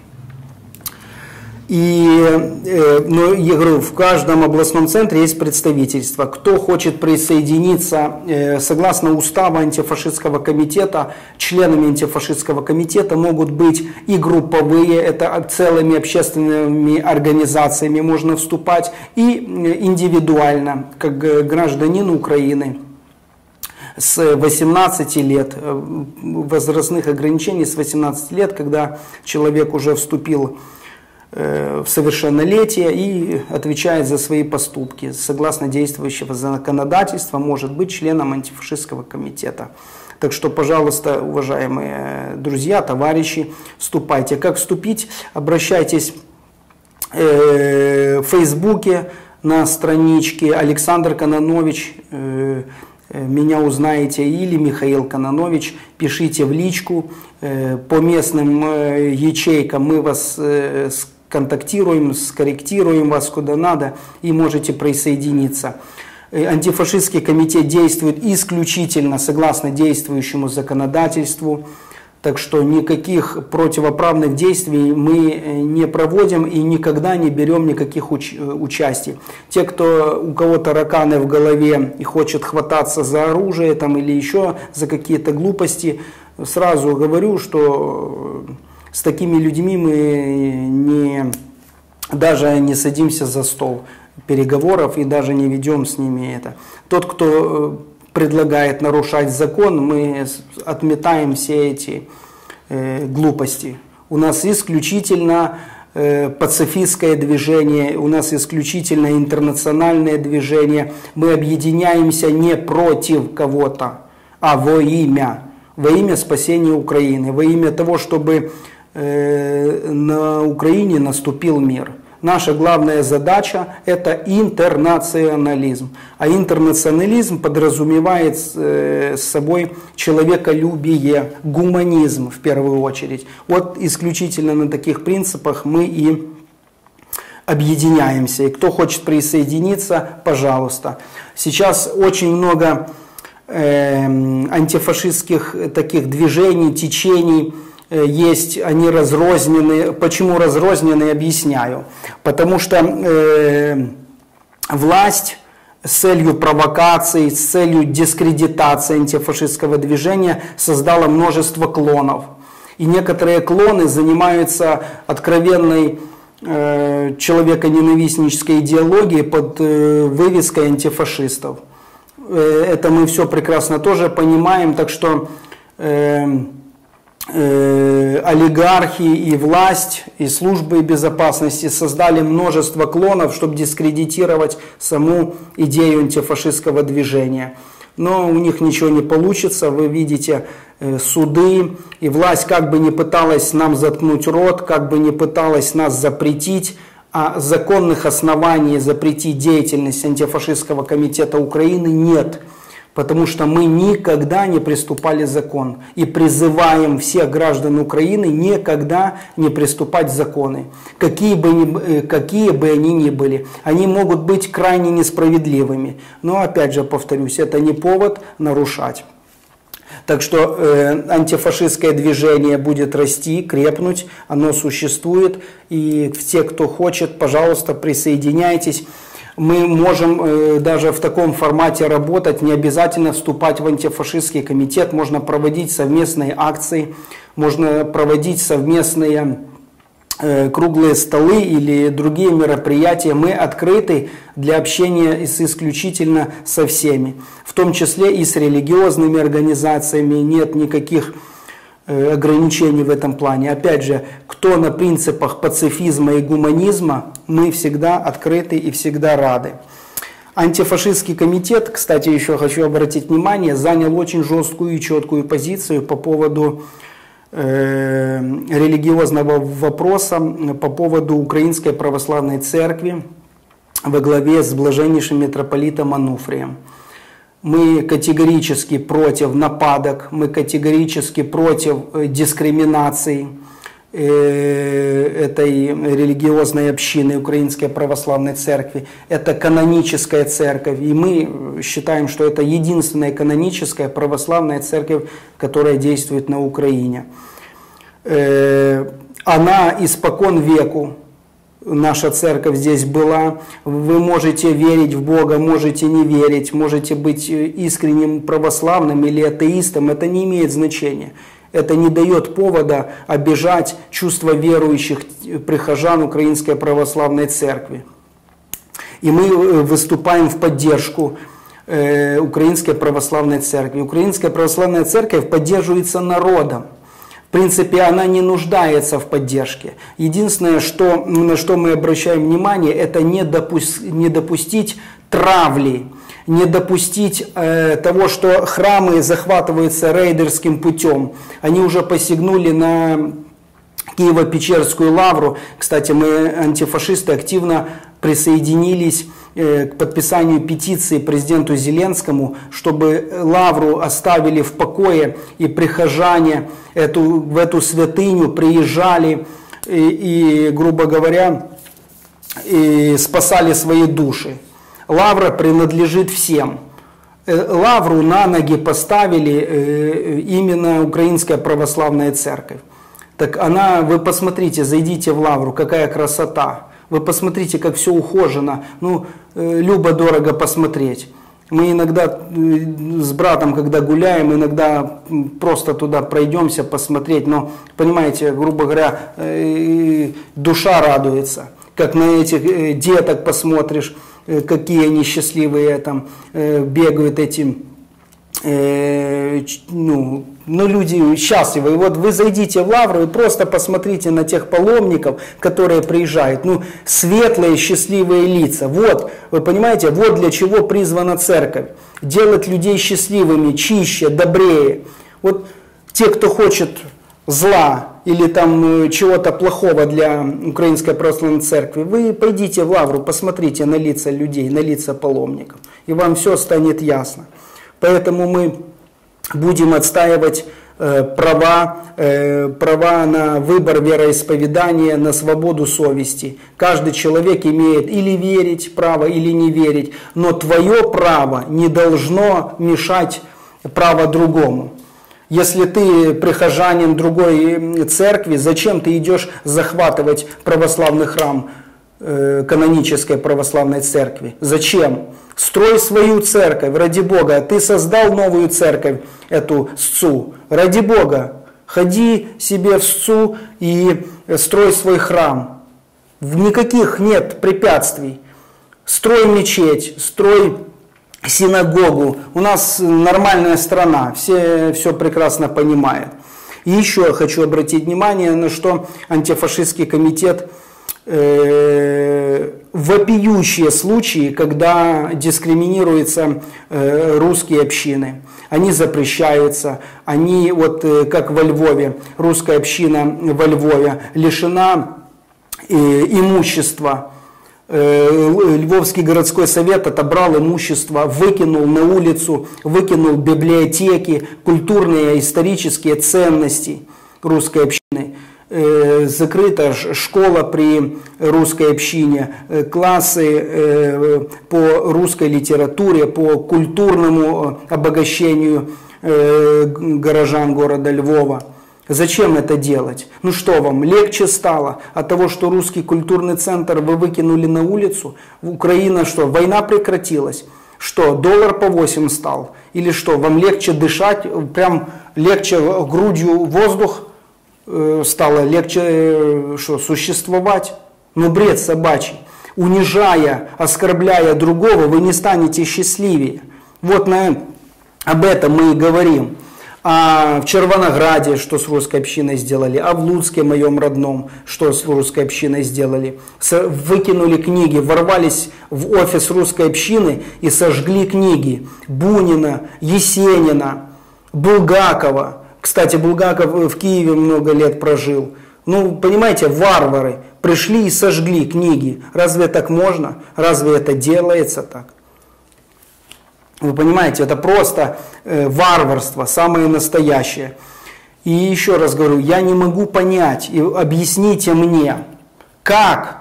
И, ну, я говорю, в каждом областном центре есть представительство. Кто хочет присоединиться, согласно уставу антифашистского комитета, членами антифашистского комитета могут быть и групповые, это целыми общественными организациями можно вступать, и индивидуально, как гражданин Украины. С восемнадцати лет, возрастных ограничений с восемнадцати лет, когда человек уже вступил в совершеннолетие и отвечает за свои поступки. Согласно действующего законодательства, может быть членом антифашистского комитета. Так что, пожалуйста, уважаемые друзья, товарищи, вступайте. Как вступить? Обращайтесь в Фейсбуке на страничке Александр Кононович. меня узнаете, или Михаил Кононович, пишите в личку. По местным ячейкам мы вас контактируем, скорректируем вас куда надо и можете присоединиться. Антифашистский комитет действует исключительно согласно действующему законодательству, так что никаких противоправных действий мы не проводим и никогда не берем никаких уч участий. Те, кто, у кого тараканы в голове и хочет хвататься за оружие там, или еще за какие-то глупости, сразу говорю, что с такими людьми мы не, даже не садимся за стол переговоров и даже не ведем с ними это. Тот, кто предлагает нарушать закон, мы отметаем все эти э, глупости. У нас исключительно э, пацифистское движение, у нас исключительно интернациональное движение. Мы объединяемся не против кого-то, а во имя, во имя спасения Украины, во имя того, чтобы э, на Украине наступил мир. Наша главная задача – это интернационализм. А интернационализм подразумевает с собой человеколюбие, гуманизм в первую очередь. Вот исключительно на таких принципах мы и объединяемся. И кто хочет присоединиться, пожалуйста. Сейчас очень много э, антифашистских таких движений, течений, есть, они разрознены. Почему разрознены, объясняю. Потому что э, власть с целью провокации, с целью дискредитации антифашистского движения создала множество клонов. И некоторые клоны занимаются откровенной э, человеконенавистнической идеологией под э, вывеской антифашистов. Э, это мы все прекрасно тоже понимаем, так что... Э, олигархи и власть, и службы безопасности создали множество клонов, чтобы дискредитировать саму идею антифашистского движения. Но у них ничего не получится, вы видите суды, и власть как бы не пыталась нам заткнуть рот, как бы не пыталась нас запретить, а законных оснований запретить деятельность антифашистского комитета Украины нет. Потому что мы никогда не приступали к закону. И призываем всех граждан Украины никогда не приступать к закону. Какие бы, ни, какие бы они ни были. Они могут быть крайне несправедливыми. Но опять же повторюсь, это не повод нарушать. Так что э, антифашистское движение будет расти, крепнуть, оно существует. И те, кто хочет, пожалуйста, присоединяйтесь. Мы можем э, даже в таком формате работать, не обязательно вступать в антифашистский комитет, можно проводить совместные акции, можно проводить совместные э, круглые столы или другие мероприятия. Мы открыты для общения с, исключительно со всеми, в том числе и с религиозными организациями, нет никаких ограничений в этом плане. Опять же, кто на принципах пацифизма и гуманизма, мы всегда открыты и всегда рады. Антифашистский комитет, кстати, еще хочу обратить внимание, занял очень жесткую и четкую позицию по поводу э, религиозного вопроса, по поводу Украинской Православной Церкви во главе с блаженнейшим митрополитом Ануфрием. Мы категорически против нападок, мы категорически против дискриминации этой религиозной общины Украинской Православной Церкви. Это каноническая церковь, и мы считаем, что это единственная каноническая православная церковь, которая действует на Украине. Она испокон веку, наша церковь здесь была. Вы можете верить в Бога, можете не верить, можете быть искренним православным или атеистом, это не имеет значения. Это не дает повода обижать чувства верующих прихожан Украинской Православной Церкви. И мы выступаем в поддержку э, Украинской Православной Церкви. Украинская Православная Церковь поддерживается народом. В принципе, она не нуждается в поддержке. Единственное, что, на что мы обращаем внимание, это не, допу- не допустить травли, не допустить э, того, что храмы захватываются рейдерским путем. Они уже посягнули на Киево-Печерскую лавру. Кстати, мы, антифашисты, активно присоединились к подписанию петиции президенту Зеленскому, чтобы Лавру оставили в покое, и прихожане эту, в эту святыню приезжали и, и грубо говоря, и спасали свои души. Лавра принадлежит всем. Лавру на ноги поставили именно Украинская Православная Церковь. Так она, вы посмотрите, зайдите в Лавру, какая красота. Вы посмотрите, как все ухожено. Ну, любо-дорого посмотреть. Мы иногда с братом, когда гуляем, иногда просто туда пройдемся посмотреть. Но, понимаете, грубо говоря, душа радуется. Как на этих деток посмотришь, какие они счастливые там бегают эти, ну, ну, люди счастливы. И вот вы зайдите в Лавру и просто посмотрите на тех паломников, которые приезжают. Ну, светлые, счастливые лица. Вот, вы понимаете, вот для чего призвана церковь. Делать людей счастливыми, чище, добрее. Вот те, кто хочет зла или там чего-то плохого для Украинской Православной Церкви, вы пойдите в Лавру, посмотрите на лица людей, на лица паломников, и вам все станет ясно. Поэтому мы будем отстаивать э, права, э, права на выбор вероисповедания, на свободу совести. Каждый человек имеет или верить право, или не верить, но твое право не должно мешать право другому. Если ты прихожанин другой церкви, зачем ты идешь захватывать православный храм э, канонической православной церкви? Зачем? Строй свою церковь, ради Бога. Ты создал новую церковь, эту СЦУ. Ради Бога, ходи себе в СЦУ и строй свой храм. Никаких нет препятствий. Строй мечеть, строй синагогу. У нас нормальная страна, все все прекрасно понимают. И еще я хочу обратить внимание, на что антифашистский комитет э, вопиющие случаи, когда дискриминируются э, русские общины. Они запрещаются, они, вот э, как во Львове, русская община во Львове лишена э, имущества. Львовский городской совет отобрал имущество, выкинул на улицу, выкинул библиотеки, культурные, исторические ценности русской общины. Закрыта школа при русской общине, классы по русской литературе, по культурному обогащению горожан города Львова. Зачем это делать? Ну что вам, легче стало от того, что русский культурный центр вы выкинули на улицу? Украина что, война прекратилась? Что, доллар по восемь стал? Или что, вам легче дышать, прям легче грудью воздух э, стало, легче э, что, существовать? Ну бред собачий. Унижая, оскорбляя другого, вы не станете счастливее. Вот на, об этом мы и говорим. А в Червонограде, что с русской общиной сделали, а в Луцке, моем родном, что с русской общиной сделали. Выкинули книги, ворвались в офис русской общины и сожгли книги Бунина, Есенина, Булгакова. Кстати, Булгаков в Киеве много лет прожил. Ну, понимаете, варвары пришли и сожгли книги. Разве так можно? Разве это делается так? Вы понимаете, это просто э, варварство, самое настоящее. И еще раз говорю, я не могу понять, и объясните мне, как,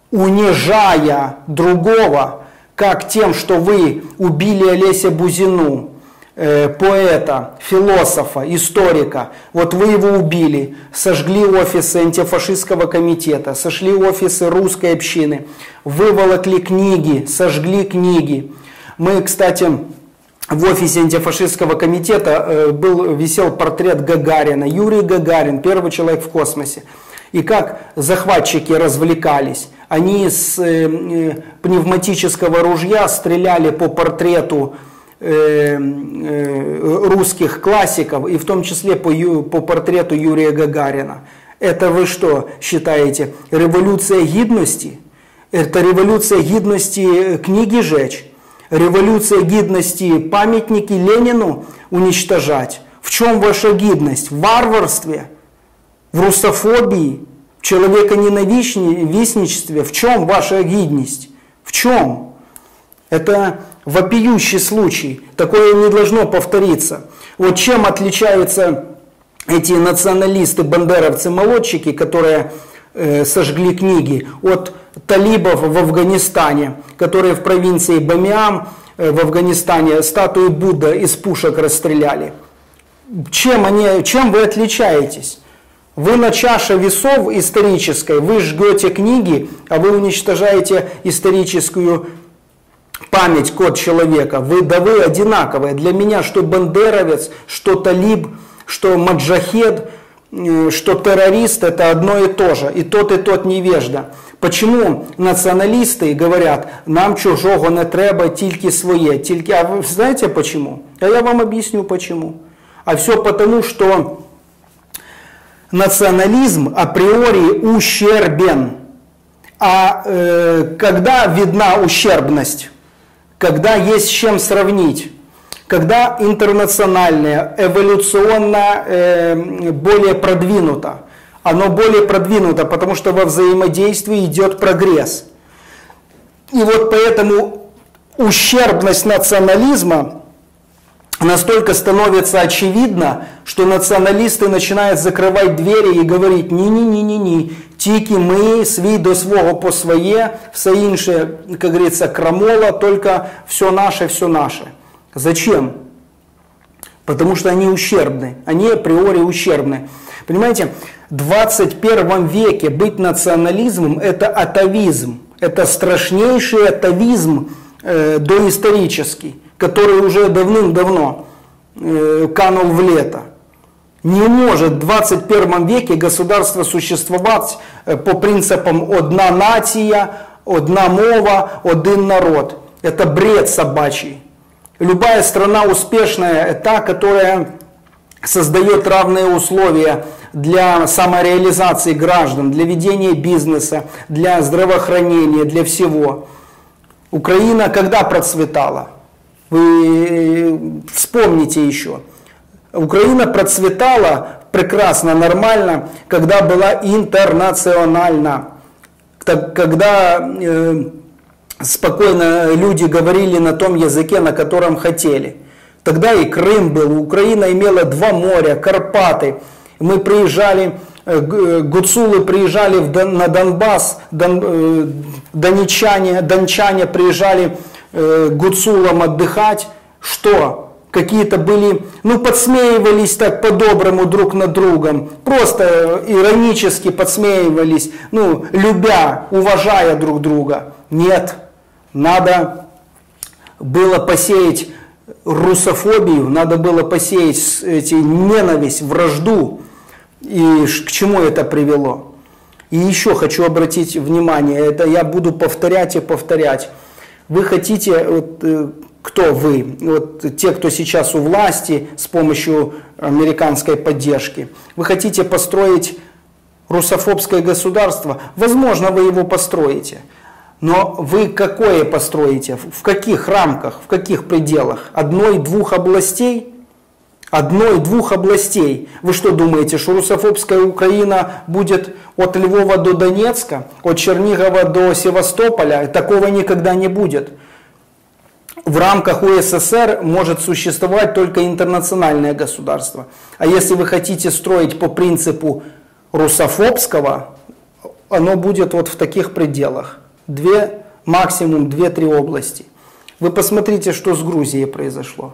унижая другого, как тем, что вы убили Олеся Бузину, э, поэта, философа, историка, вот вы его убили, сожгли офисы антифашистского комитета, сожгли офисы русской общины, выволокли книги, сожгли книги. Мы, кстати, в офисе антифашистского комитета был, висел портрет Гагарина, Юрий Гагарин, первый человек в космосе. И как захватчики развлекались. Они с пневматического ружья стреляли по портрету русских классиков, и в том числе по, по портрету Юрия Гагарина. Это вы что считаете, революция гідності? Это революция гідності книги жечь? Революция гідності памятники Ленину уничтожать? В чем ваша гідність? В варварстве? В русофобии? В человеконенавистничестве? В чем ваша гідність? В чем? Это вопиющий случай. Такое не должно повториться. Вот чем отличаются эти националисты-бандеровцы-молодчики, которые э, сожгли книги, от талибов в Афганистане, которые в провинции Бамиам э, в Афганистане статуи Будды из пушек расстреляли. Чем, они, чем вы отличаетесь? Вы на чаше весов исторической, вы жгете книги, а вы уничтожаете историческую память, код человека. Вы, да вы одинаковые. Для меня что бандеровец, что талиб, что маджахед, что террорист, это одно и то же. И тот, и тот невежда. Почему националисты говорят, нам чужого не треба, тільки своє. Тільки... А вы знаете почему? А я вам объясню почему. А все потому, что национализм априори ущербен. А э, когда видна ущербность? Когда есть с чем сравнить? Когда интернациональное, эволюционно э, более продвинуто. Оно более продвинуто, потому что во взаимодействии идет прогресс. И вот поэтому ущербность национализма настолько становится очевидна, что националисты начинают закрывать двери и говорить: ні-ні-ні-ні-ні, тільки ми, свій до свого по своє, все інше, как говорится, крамола, только все наше, все наше. Зачем? Потому что они ущербны, они априори ущербны. Понимаете, в двадцать первом веке быть национализмом – это атовизм, это страшнейший атовизм э, доисторический, который уже давным-давно э, канул в лето. Не может в двадцать первом веке государство существовать э, по принципам «одна нация», «одна мова», «один народ». Это бред собачий. Любая страна успешная – это та, которая создает равные условия для самореализации граждан, для ведения бизнеса, для здравоохранения, для всего. Украина когда процветала? Вы вспомните еще. Украина процветала прекрасно, нормально, когда была интернациональна. Когда э, спокойно люди говорили на том языке, на котором хотели. Тогда и Крым был, Украина имела два моря, Карпаты. Мы приезжали, гуцулы приезжали на Донбасс, дон, донечане, дончане приезжали гуцулам отдыхать. Что? Какие-то были, ну подсмеивались так по-доброму друг над другом, просто иронически подсмеивались, ну любя, уважая друг друга. Нет, надо было посеять русофобию, надо было посеять эти ненависть, вражду. И к чему это привело? И еще хочу обратить внимание, это я буду повторять и повторять. Вы хотите, вот, кто вы? Вот, те, кто сейчас у власти с помощью американской поддержки. Вы хотите построить русофобское государство? Возможно, вы его построите. Но вы какое построите? В каких рамках, в каких пределах? Одной-двух областей? Одной-двух областей. Вы что думаете, что русофобская Украина будет от Львова до Донецка, от Чернигова до Севастополя? Такого никогда не будет. В рамках УССР может существовать только интернациональное государство. А если вы хотите строить по принципу русофобского, оно будет вот в таких пределах. Две, максимум две-три области. Вы посмотрите, что с Грузией произошло.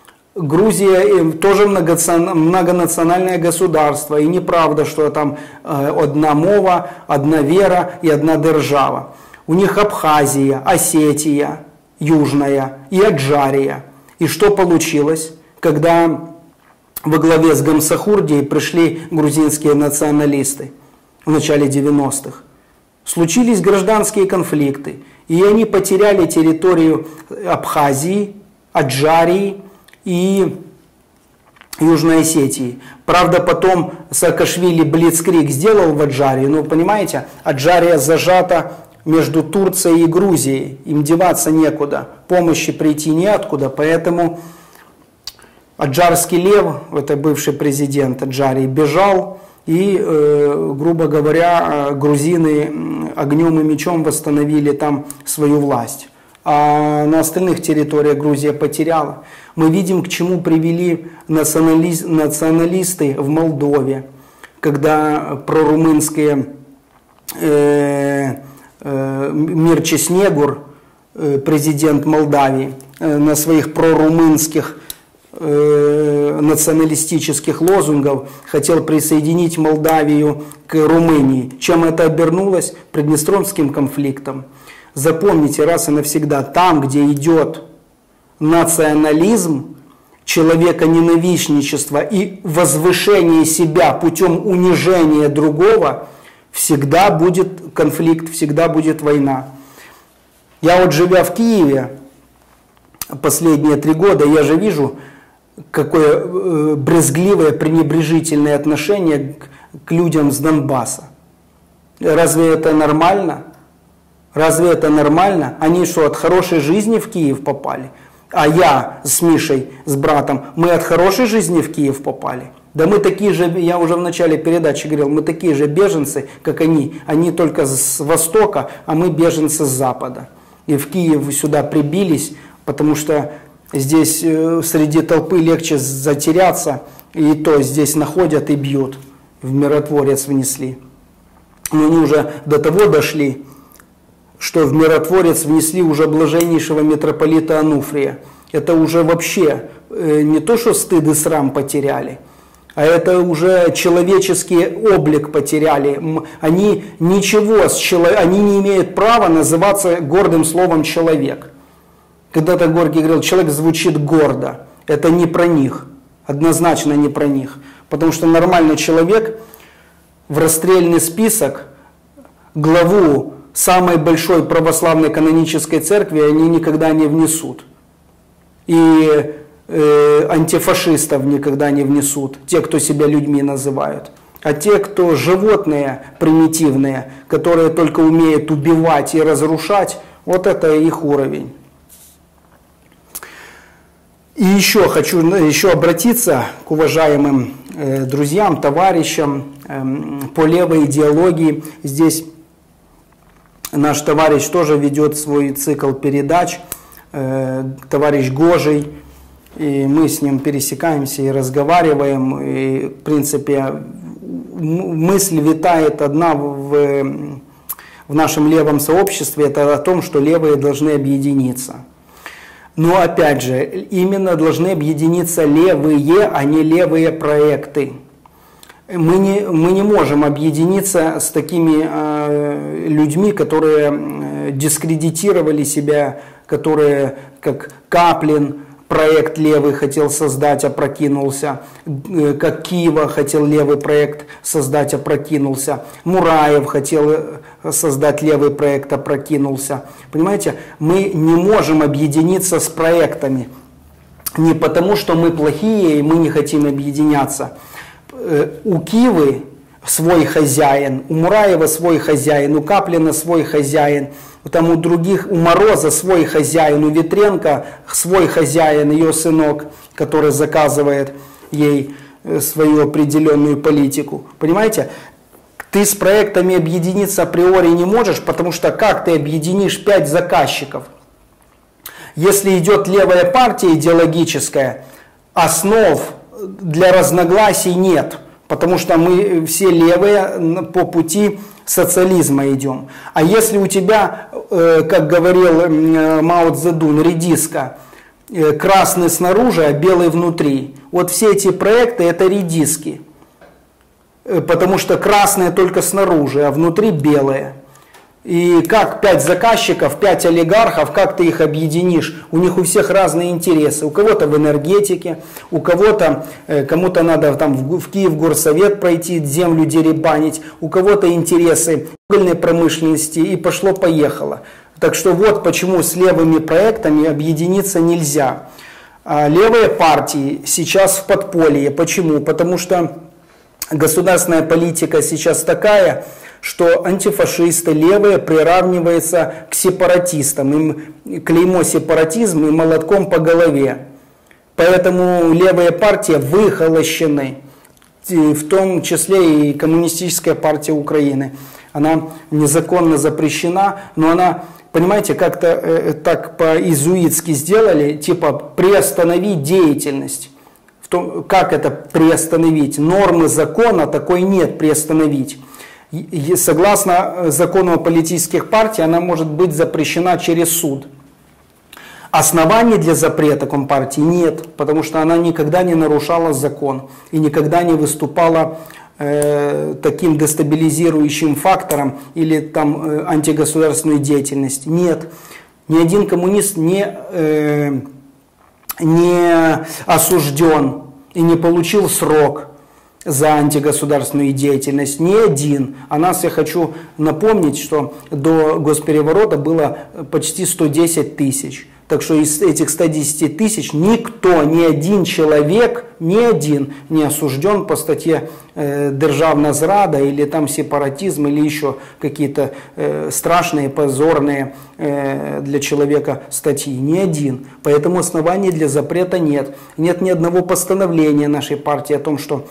Грузия тоже многонациональное государство. И неправда, что там одна мова, одна вера и одна держава. У них Абхазия, Осетия Южная и Аджария. И что получилось, когда во главе с Гамсахурдией пришли грузинские националисты в начале девяностых? Случились гражданские конфликты, и они потеряли территорию Абхазии, Аджарии и Южной Осетии. Правда, потом Саакашвили блицкриг сделал в Аджарии, но понимаете, Аджария зажата между Турцией и Грузией, им деваться некуда, помощи прийти неоткуда, поэтому Аджарский лев, это бывший президент Аджарии, бежал. И, э, грубо говоря, грузины огнем и мечом восстановили там свою власть. а на остальных территориях Грузия потеряла. Мы видим, к чему привели национали... националисты в Молдове, когда прорумынские э, э, Мирча Снегур, э, президент Молдавии, э, на своих прорумынских э, националистических лозунгов хотел присоединить Молдавию к Румынии. Чем это обернулось? Приднестровским конфликтом. Запомните раз и навсегда, там, где идет национализм, человеконенавистничество и возвышение себя путем унижения другого, всегда будет конфликт, всегда будет война. Я вот, живя в Киеве последние три года, я же вижу, какое брезгливое, пренебрежительное отношение к людям с Донбасса. Разве это нормально? Разве это нормально? Они что, от хорошей жизни в Киев попали? А я с Мишей, с братом, мы от хорошей жизни в Киев попали? Да мы такие же, я уже в начале передачи говорил, мы такие же беженцы, как они. Они только с востока, а мы беженцы с запада. И в Киев сюда прибились, потому что здесь среди толпы легче затеряться, и то здесь находят и бьют. В миротворец внесли. Но они уже до того дошли, что в миротворец внесли уже блаженнейшего митрополита Ануфрия. Это уже вообще не то, что стыд и срам потеряли, а это уже человеческий облик потеряли. Они ничего, с чело... они не имеют права называться гордым словом «человек». Когда-то Горький говорил, человек звучит гордо. Это не про них, однозначно не про них. Потому что нормальный человек в расстрельный список главу самой большой православной канонической церкви они никогда не внесут. И э, антифашистов никогда не внесут, те, кто себя людьми называют. А те, кто животные, примитивные, которые только умеют убивать и разрушать, вот это их уровень. И еще хочу еще обратиться к уважаемым э, друзьям, товарищам э, по левой идеологии. Здесь наш товарищ тоже ведет свой цикл передач, э, товарищ Гожий, и мы с ним пересекаемся и разговариваем, и в принципе мысль витает одна в, в нашем левом сообществе, это о том, что левые должны объединиться. Но опять же, именно должны объединиться левые, а не левые проекты. Мы не, мы не можем объединиться с такими э, людьми, которые э, дискредитировали себя, которые, как Каплин, проект левый хотел создать, опрокинулся, э, как Кива хотел левый проект создать, опрокинулся, Мураев хотел создать левый проект, опрокинулся. Понимаете, мы не можем объединиться с проектами, не потому что мы плохие и мы не хотим объединяться. У Кивы свой хозяин, у Мураева свой хозяин, у Каплина свой хозяин, там у других, у Мороза свой хозяин, у Ветренко свой хозяин, ее сынок, который заказывает ей свою определенную политику. Понимаете? Ты с проектами объединиться априори не можешь, потому что как ты объединишь пять заказчиков? Если идет левая партия идеологическая, основ для разногласий нет, потому что мы все левые по пути социализма идем. А если у тебя, как говорил Мао Цзэдун, редиска, красный снаружи, а белый внутри, вот все эти проекты это редиски, потому что красные только снаружи, а внутри белые. И как пять заказчиков, пять олигархов, как ты их объединишь? У них у всех разные интересы. У кого-то в энергетике, у кого-то, кому-то надо там в Киевгорсовет пройти, землю деребанить, у кого-то интересы угольной промышленности, и пошло-поехало. Так что вот почему с левыми проектами объединиться нельзя. А левые партии сейчас в подполье. Почему? Потому что государственная политика сейчас такая, что антифашисты, левые приравниваются к сепаратистам. Им клеймо сепаратизм и молотком по голове. Поэтому левые партии выхолощены, в том числе и Коммунистическая партия Украины. Она незаконно запрещена, но она понимаете, как-то э, так по-изуитски сделали, типа приостановить деятельность. В том, как это приостановить? Нормы закона такой нет, приостановить. И, согласно закону о политических партиях, она может быть запрещена через суд. Оснований для запрета Компартии нет, потому что она никогда не нарушала закон и никогда не выступала э, таким дестабилизирующим фактором или там э, антигосударственной деятельности. Нет, ни один коммунист не, э, не осужден и не получил срок за антигосударственную деятельность. Ни один. А нас я хочу напомнить, что до госпереворота было почти сто десять тысяч. Так что из этих ста десяти тысяч никто, ни один человек, ни один не осужден по статье э, «Державна зрада» или там сепаратизм, или еще какие-то э, страшные, позорные э, для человека статьи. Ни один. Поэтому оснований для запрета нет. Нет ни одного постановления нашей партии о том, что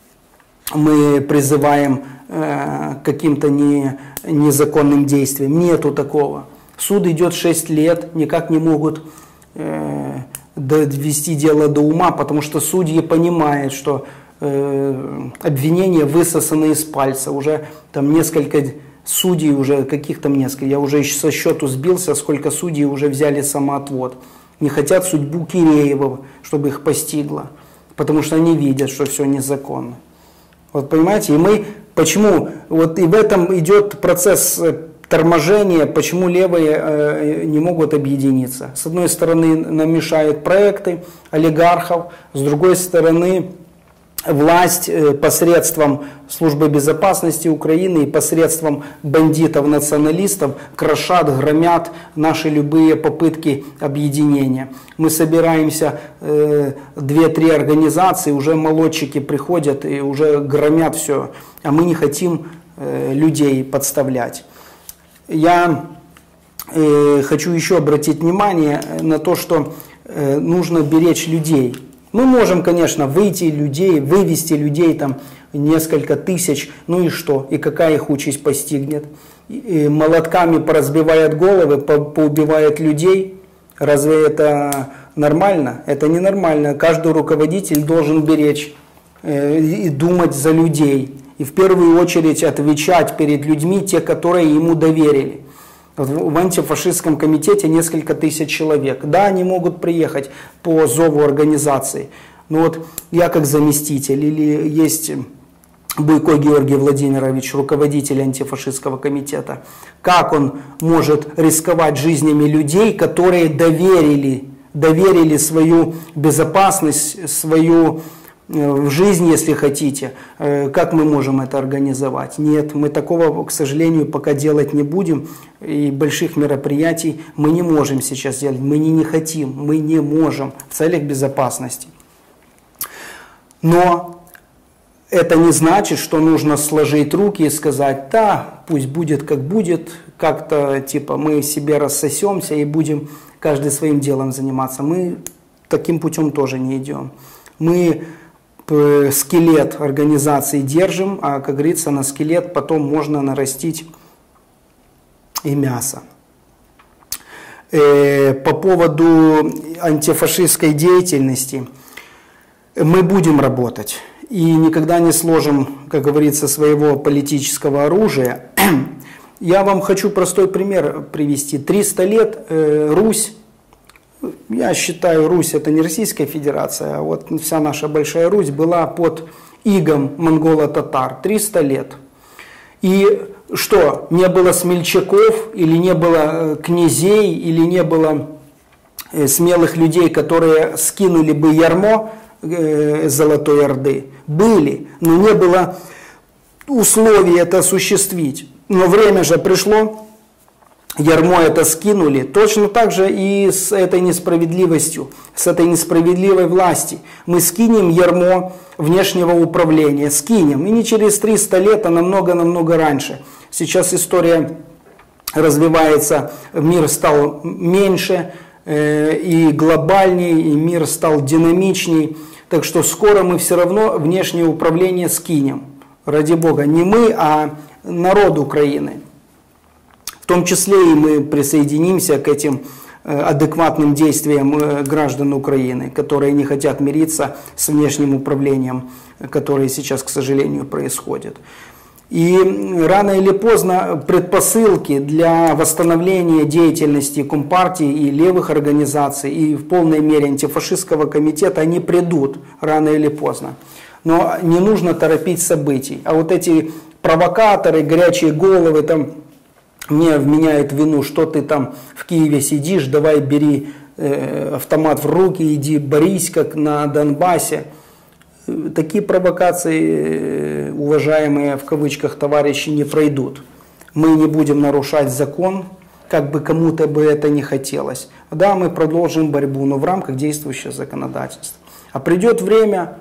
мы призываем э, к каким-то не, незаконным действиям. Нету такого. Суд идет шесть лет, никак не могут э, довести дело до ума, потому что судьи понимают, что э, обвинения высосаны из пальца. Уже там несколько судей, уже каких там несколько, я уже со счету сбился, сколько судей уже взяли самоотвод. Не хотят судьбу Киреева, чтобы их постигло, потому что они видят, что все незаконно. Вот понимаете, и мы, почему, вот и в этом идет процесс торможения, почему левые э, не могут объединиться. С одной стороны, нам мешают проекты олигархов, с другой стороны, власть э, посредством Службы безопасности Украины и посредством бандитов-националистов крошат, громят наши любые попытки объединения. Мы собираемся, э, две-три организации, уже молодчики приходят и уже громят все, а мы не хотим э, людей подставлять. Я э, хочу еще обратить внимание на то, что э, нужно беречь людей. Мы можем, конечно, выйти людей, вывести людей, там несколько тысяч, ну и что? И какая их участь постигнет? И молотками поразбивают головы, по, поубивают людей. Разве это нормально? Это ненормально. Каждый руководитель должен беречь э, и думать за людей. И в первую очередь отвечать перед людьми, те, которые ему доверили. В антифашистском комитете несколько тысяч человек. Да, они могут приехать по зову организации. Но вот я как заместитель, или есть Буйко Георгий Владимирович, руководитель антифашистского комитета, как он может рисковать жизнями людей, которые доверили, доверили свою безопасность, свою в жизнь, если хотите, как мы можем это организовать? Нет, мы такого, к сожалению, пока делать не будем, и больших мероприятий мы не можем сейчас делать, мы не, не хотим, мы не можем в целях безопасности. Но это не значит, что нужно сложить руки и сказать, да, пусть будет как будет, как-то типа мы себе рассосемся и будем каждый своим делом заниматься. Мы таким путем тоже не идем. Мы скелет организации держим, а, как говорится, на скелет потом можно нарастить и мясо. Э, по поводу антифашистской деятельности мы будем работать и никогда не сложим, как говорится, своего политического оружия. Я вам хочу простой пример привести. триста лет э, Русь, я считаю, Русь это не Российская Федерация, а вот вся наша Большая Русь была под игом монголо-татар триста лет. И что, не было смельчаков, или не было князей, или не было смелых людей, которые скинули бы ярмо Золотой Орды? Были, но не было условий это осуществить. Но время же пришло. Ярмо это скинули, точно так же и с этой несправедливостью, с этой несправедливой власти. Мы скинем ярмо внешнего управления, скинем, и не через триста лет, а намного-намного раньше. Сейчас история развивается, мир стал меньше э, и глобальней, и мир стал динамичней, так что скоро мы все равно внешнее управление скинем. Ради Бога, не мы, а народ Украины. том числе и мы присоединимся к этим адекватным действиям граждан Украины, которые не хотят мириться с внешним управлением, которое сейчас, к сожалению, происходит. И рано или поздно предпосылки для восстановления деятельности Компартии и левых организаций, и в полной мере антифашистского комитета, они придут рано или поздно. Но не нужно торопить событий. А вот эти провокаторы, горячие головы, там, мне вменяют вину, что ты там в Киеве сидишь, давай бери э, автомат в руки, иди борись, как на Донбассе. Такие провокации, уважаемые в кавычках товарищи, не пройдут. Мы не будем нарушать закон, как бы кому-то бы это не хотелось. Да, мы продолжим борьбу, но в рамках действующего законодательства. А придет время,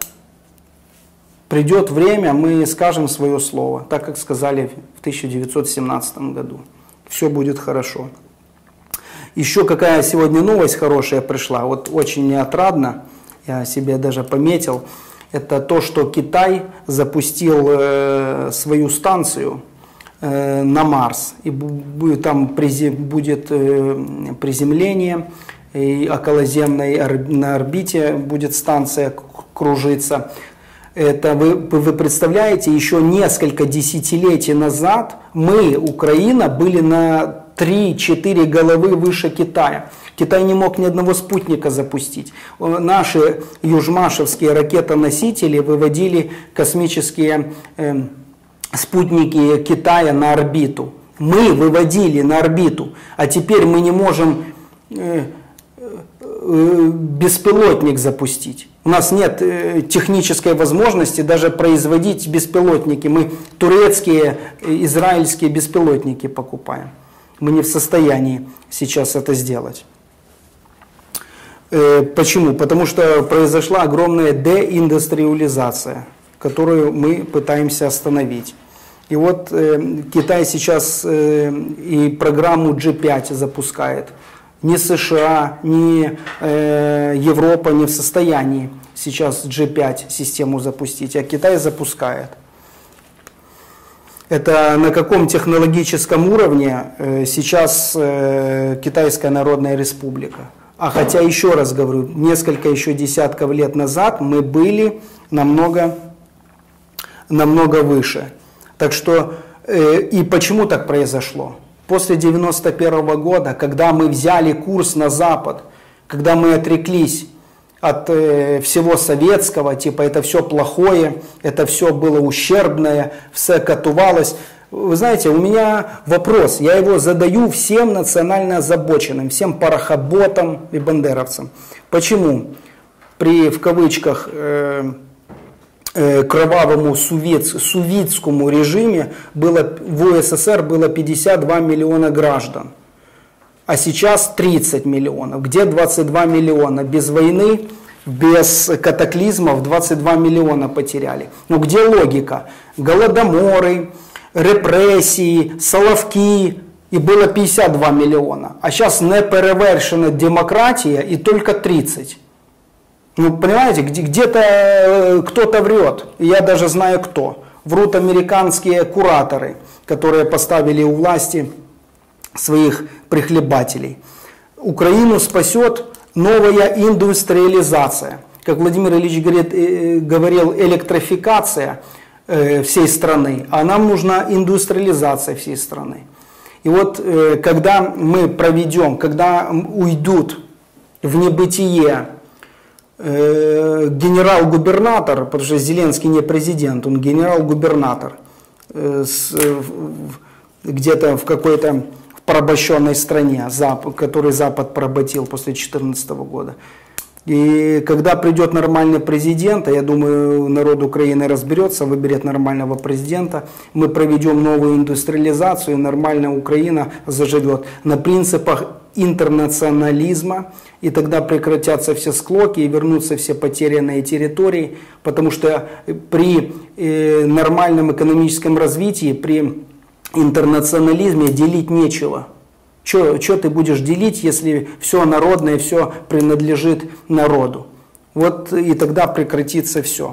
придет время, мы скажем свое слово, так как сказали в тысяча девятьсот семнадцатом году. Все будет хорошо. Еще какая сегодня новость хорошая пришла, вот очень неотрадно, я себе даже пометил. Это то, что Китай запустил э, свою станцию э, на Марс. И будет, там призи, будет э, приземление, и околоземной на орбите будет станция кружиться. Это вы, вы представляете, еще несколько десятилетий назад мы, Украина, были на три-четыре головы выше Китая. Китай не мог ни одного спутника запустить. Наши южмашевские ракетоносители выводили космические э, спутники Китая на орбиту. Мы выводили на орбиту, а теперь мы не можем э, э, беспилотник запустить. У нас нет э, технической возможности даже производить беспилотники. Мы турецкие, израильские беспилотники покупаем. Мы не в состоянии сейчас это сделать. Почему? Потому что произошла огромная деиндустриализация, которую мы пытаемся остановить. И вот э, Китай сейчас э, и программу джи пять запускает. Ни США, ни э, Европа не в состоянии сейчас джи пять систему запустить, а Китай запускает. Это на каком технологическом уровне э, сейчас э, Китайская Народная Республика? А хотя, еще раз говорю, несколько еще десятков лет назад мы были намного, намного выше. Так что, э, и почему так произошло? После девяносто первого года, когда мы взяли курс на Запад, когда мы отреклись от э, всего советского, типа это все плохое, это все было ущербное, все катувалось. Вы знаете, у меня вопрос, я его задаю всем национально озабоченным, всем парохоботам и бандеровцам. Почему при, в кавычках, э, э, кровавому сувец, сувицкому режиме было, в УССР было пятьдесят два миллиона граждан, а сейчас тридцать миллионов? Где двадцать два миллиона? Без войны, без катаклизмов двадцать два миллиона потеряли. Но где логика? Голодоморы, репрессии, Соловки, и было пятьдесят два миллиона. А сейчас неперевершена демократия и только тридцать. Ну, понимаете, где-то кто-то врет, я даже знаю кто. Врут американские кураторы, которые поставили у власти своих прихлебателей. Украину спасет новая индустриализация. Как Владимир Ильич говорит, говорил, электрификация всей страны, а нам нужна индустриализация всей страны. И вот когда мы проведем, когда уйдут в небытие генерал-губернатор, потому что Зеленский не президент, он генерал-губернатор, где-то в какой-то порабощенной стране, который Запад поработил после две тысячи четырнадцатого года. И когда придет нормальный президент, а я думаю, народ Украины разберется, выберет нормального президента, мы проведем новую индустриализацию, и нормальная Украина заживет на принципах интернационализма, и тогда прекратятся все склоки и вернутся все потерянные территории, потому что при э, нормальном экономическом развитии, при интернационализме делить нечего. Что ты будешь делить, если все народное, все принадлежит народу? Вот и тогда прекратится все.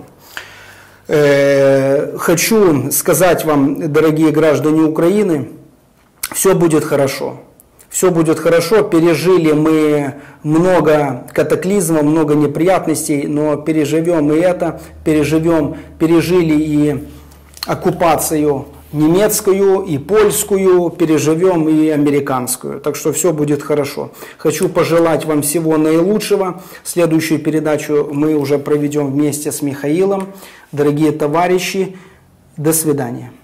Э, хочу сказать вам, дорогие граждане Украины, все будет хорошо. Все будет хорошо. Пережили мы много катаклизмов, много неприятностей, но переживем и это, переживем, пережили и оккупацию немецкую, и польскую, переживем и американскую. Так что все будет хорошо. Хочу пожелать вам всего наилучшего. Следующую передачу мы уже проведем вместе с Михаилом. Дорогие товарищи, до свидания.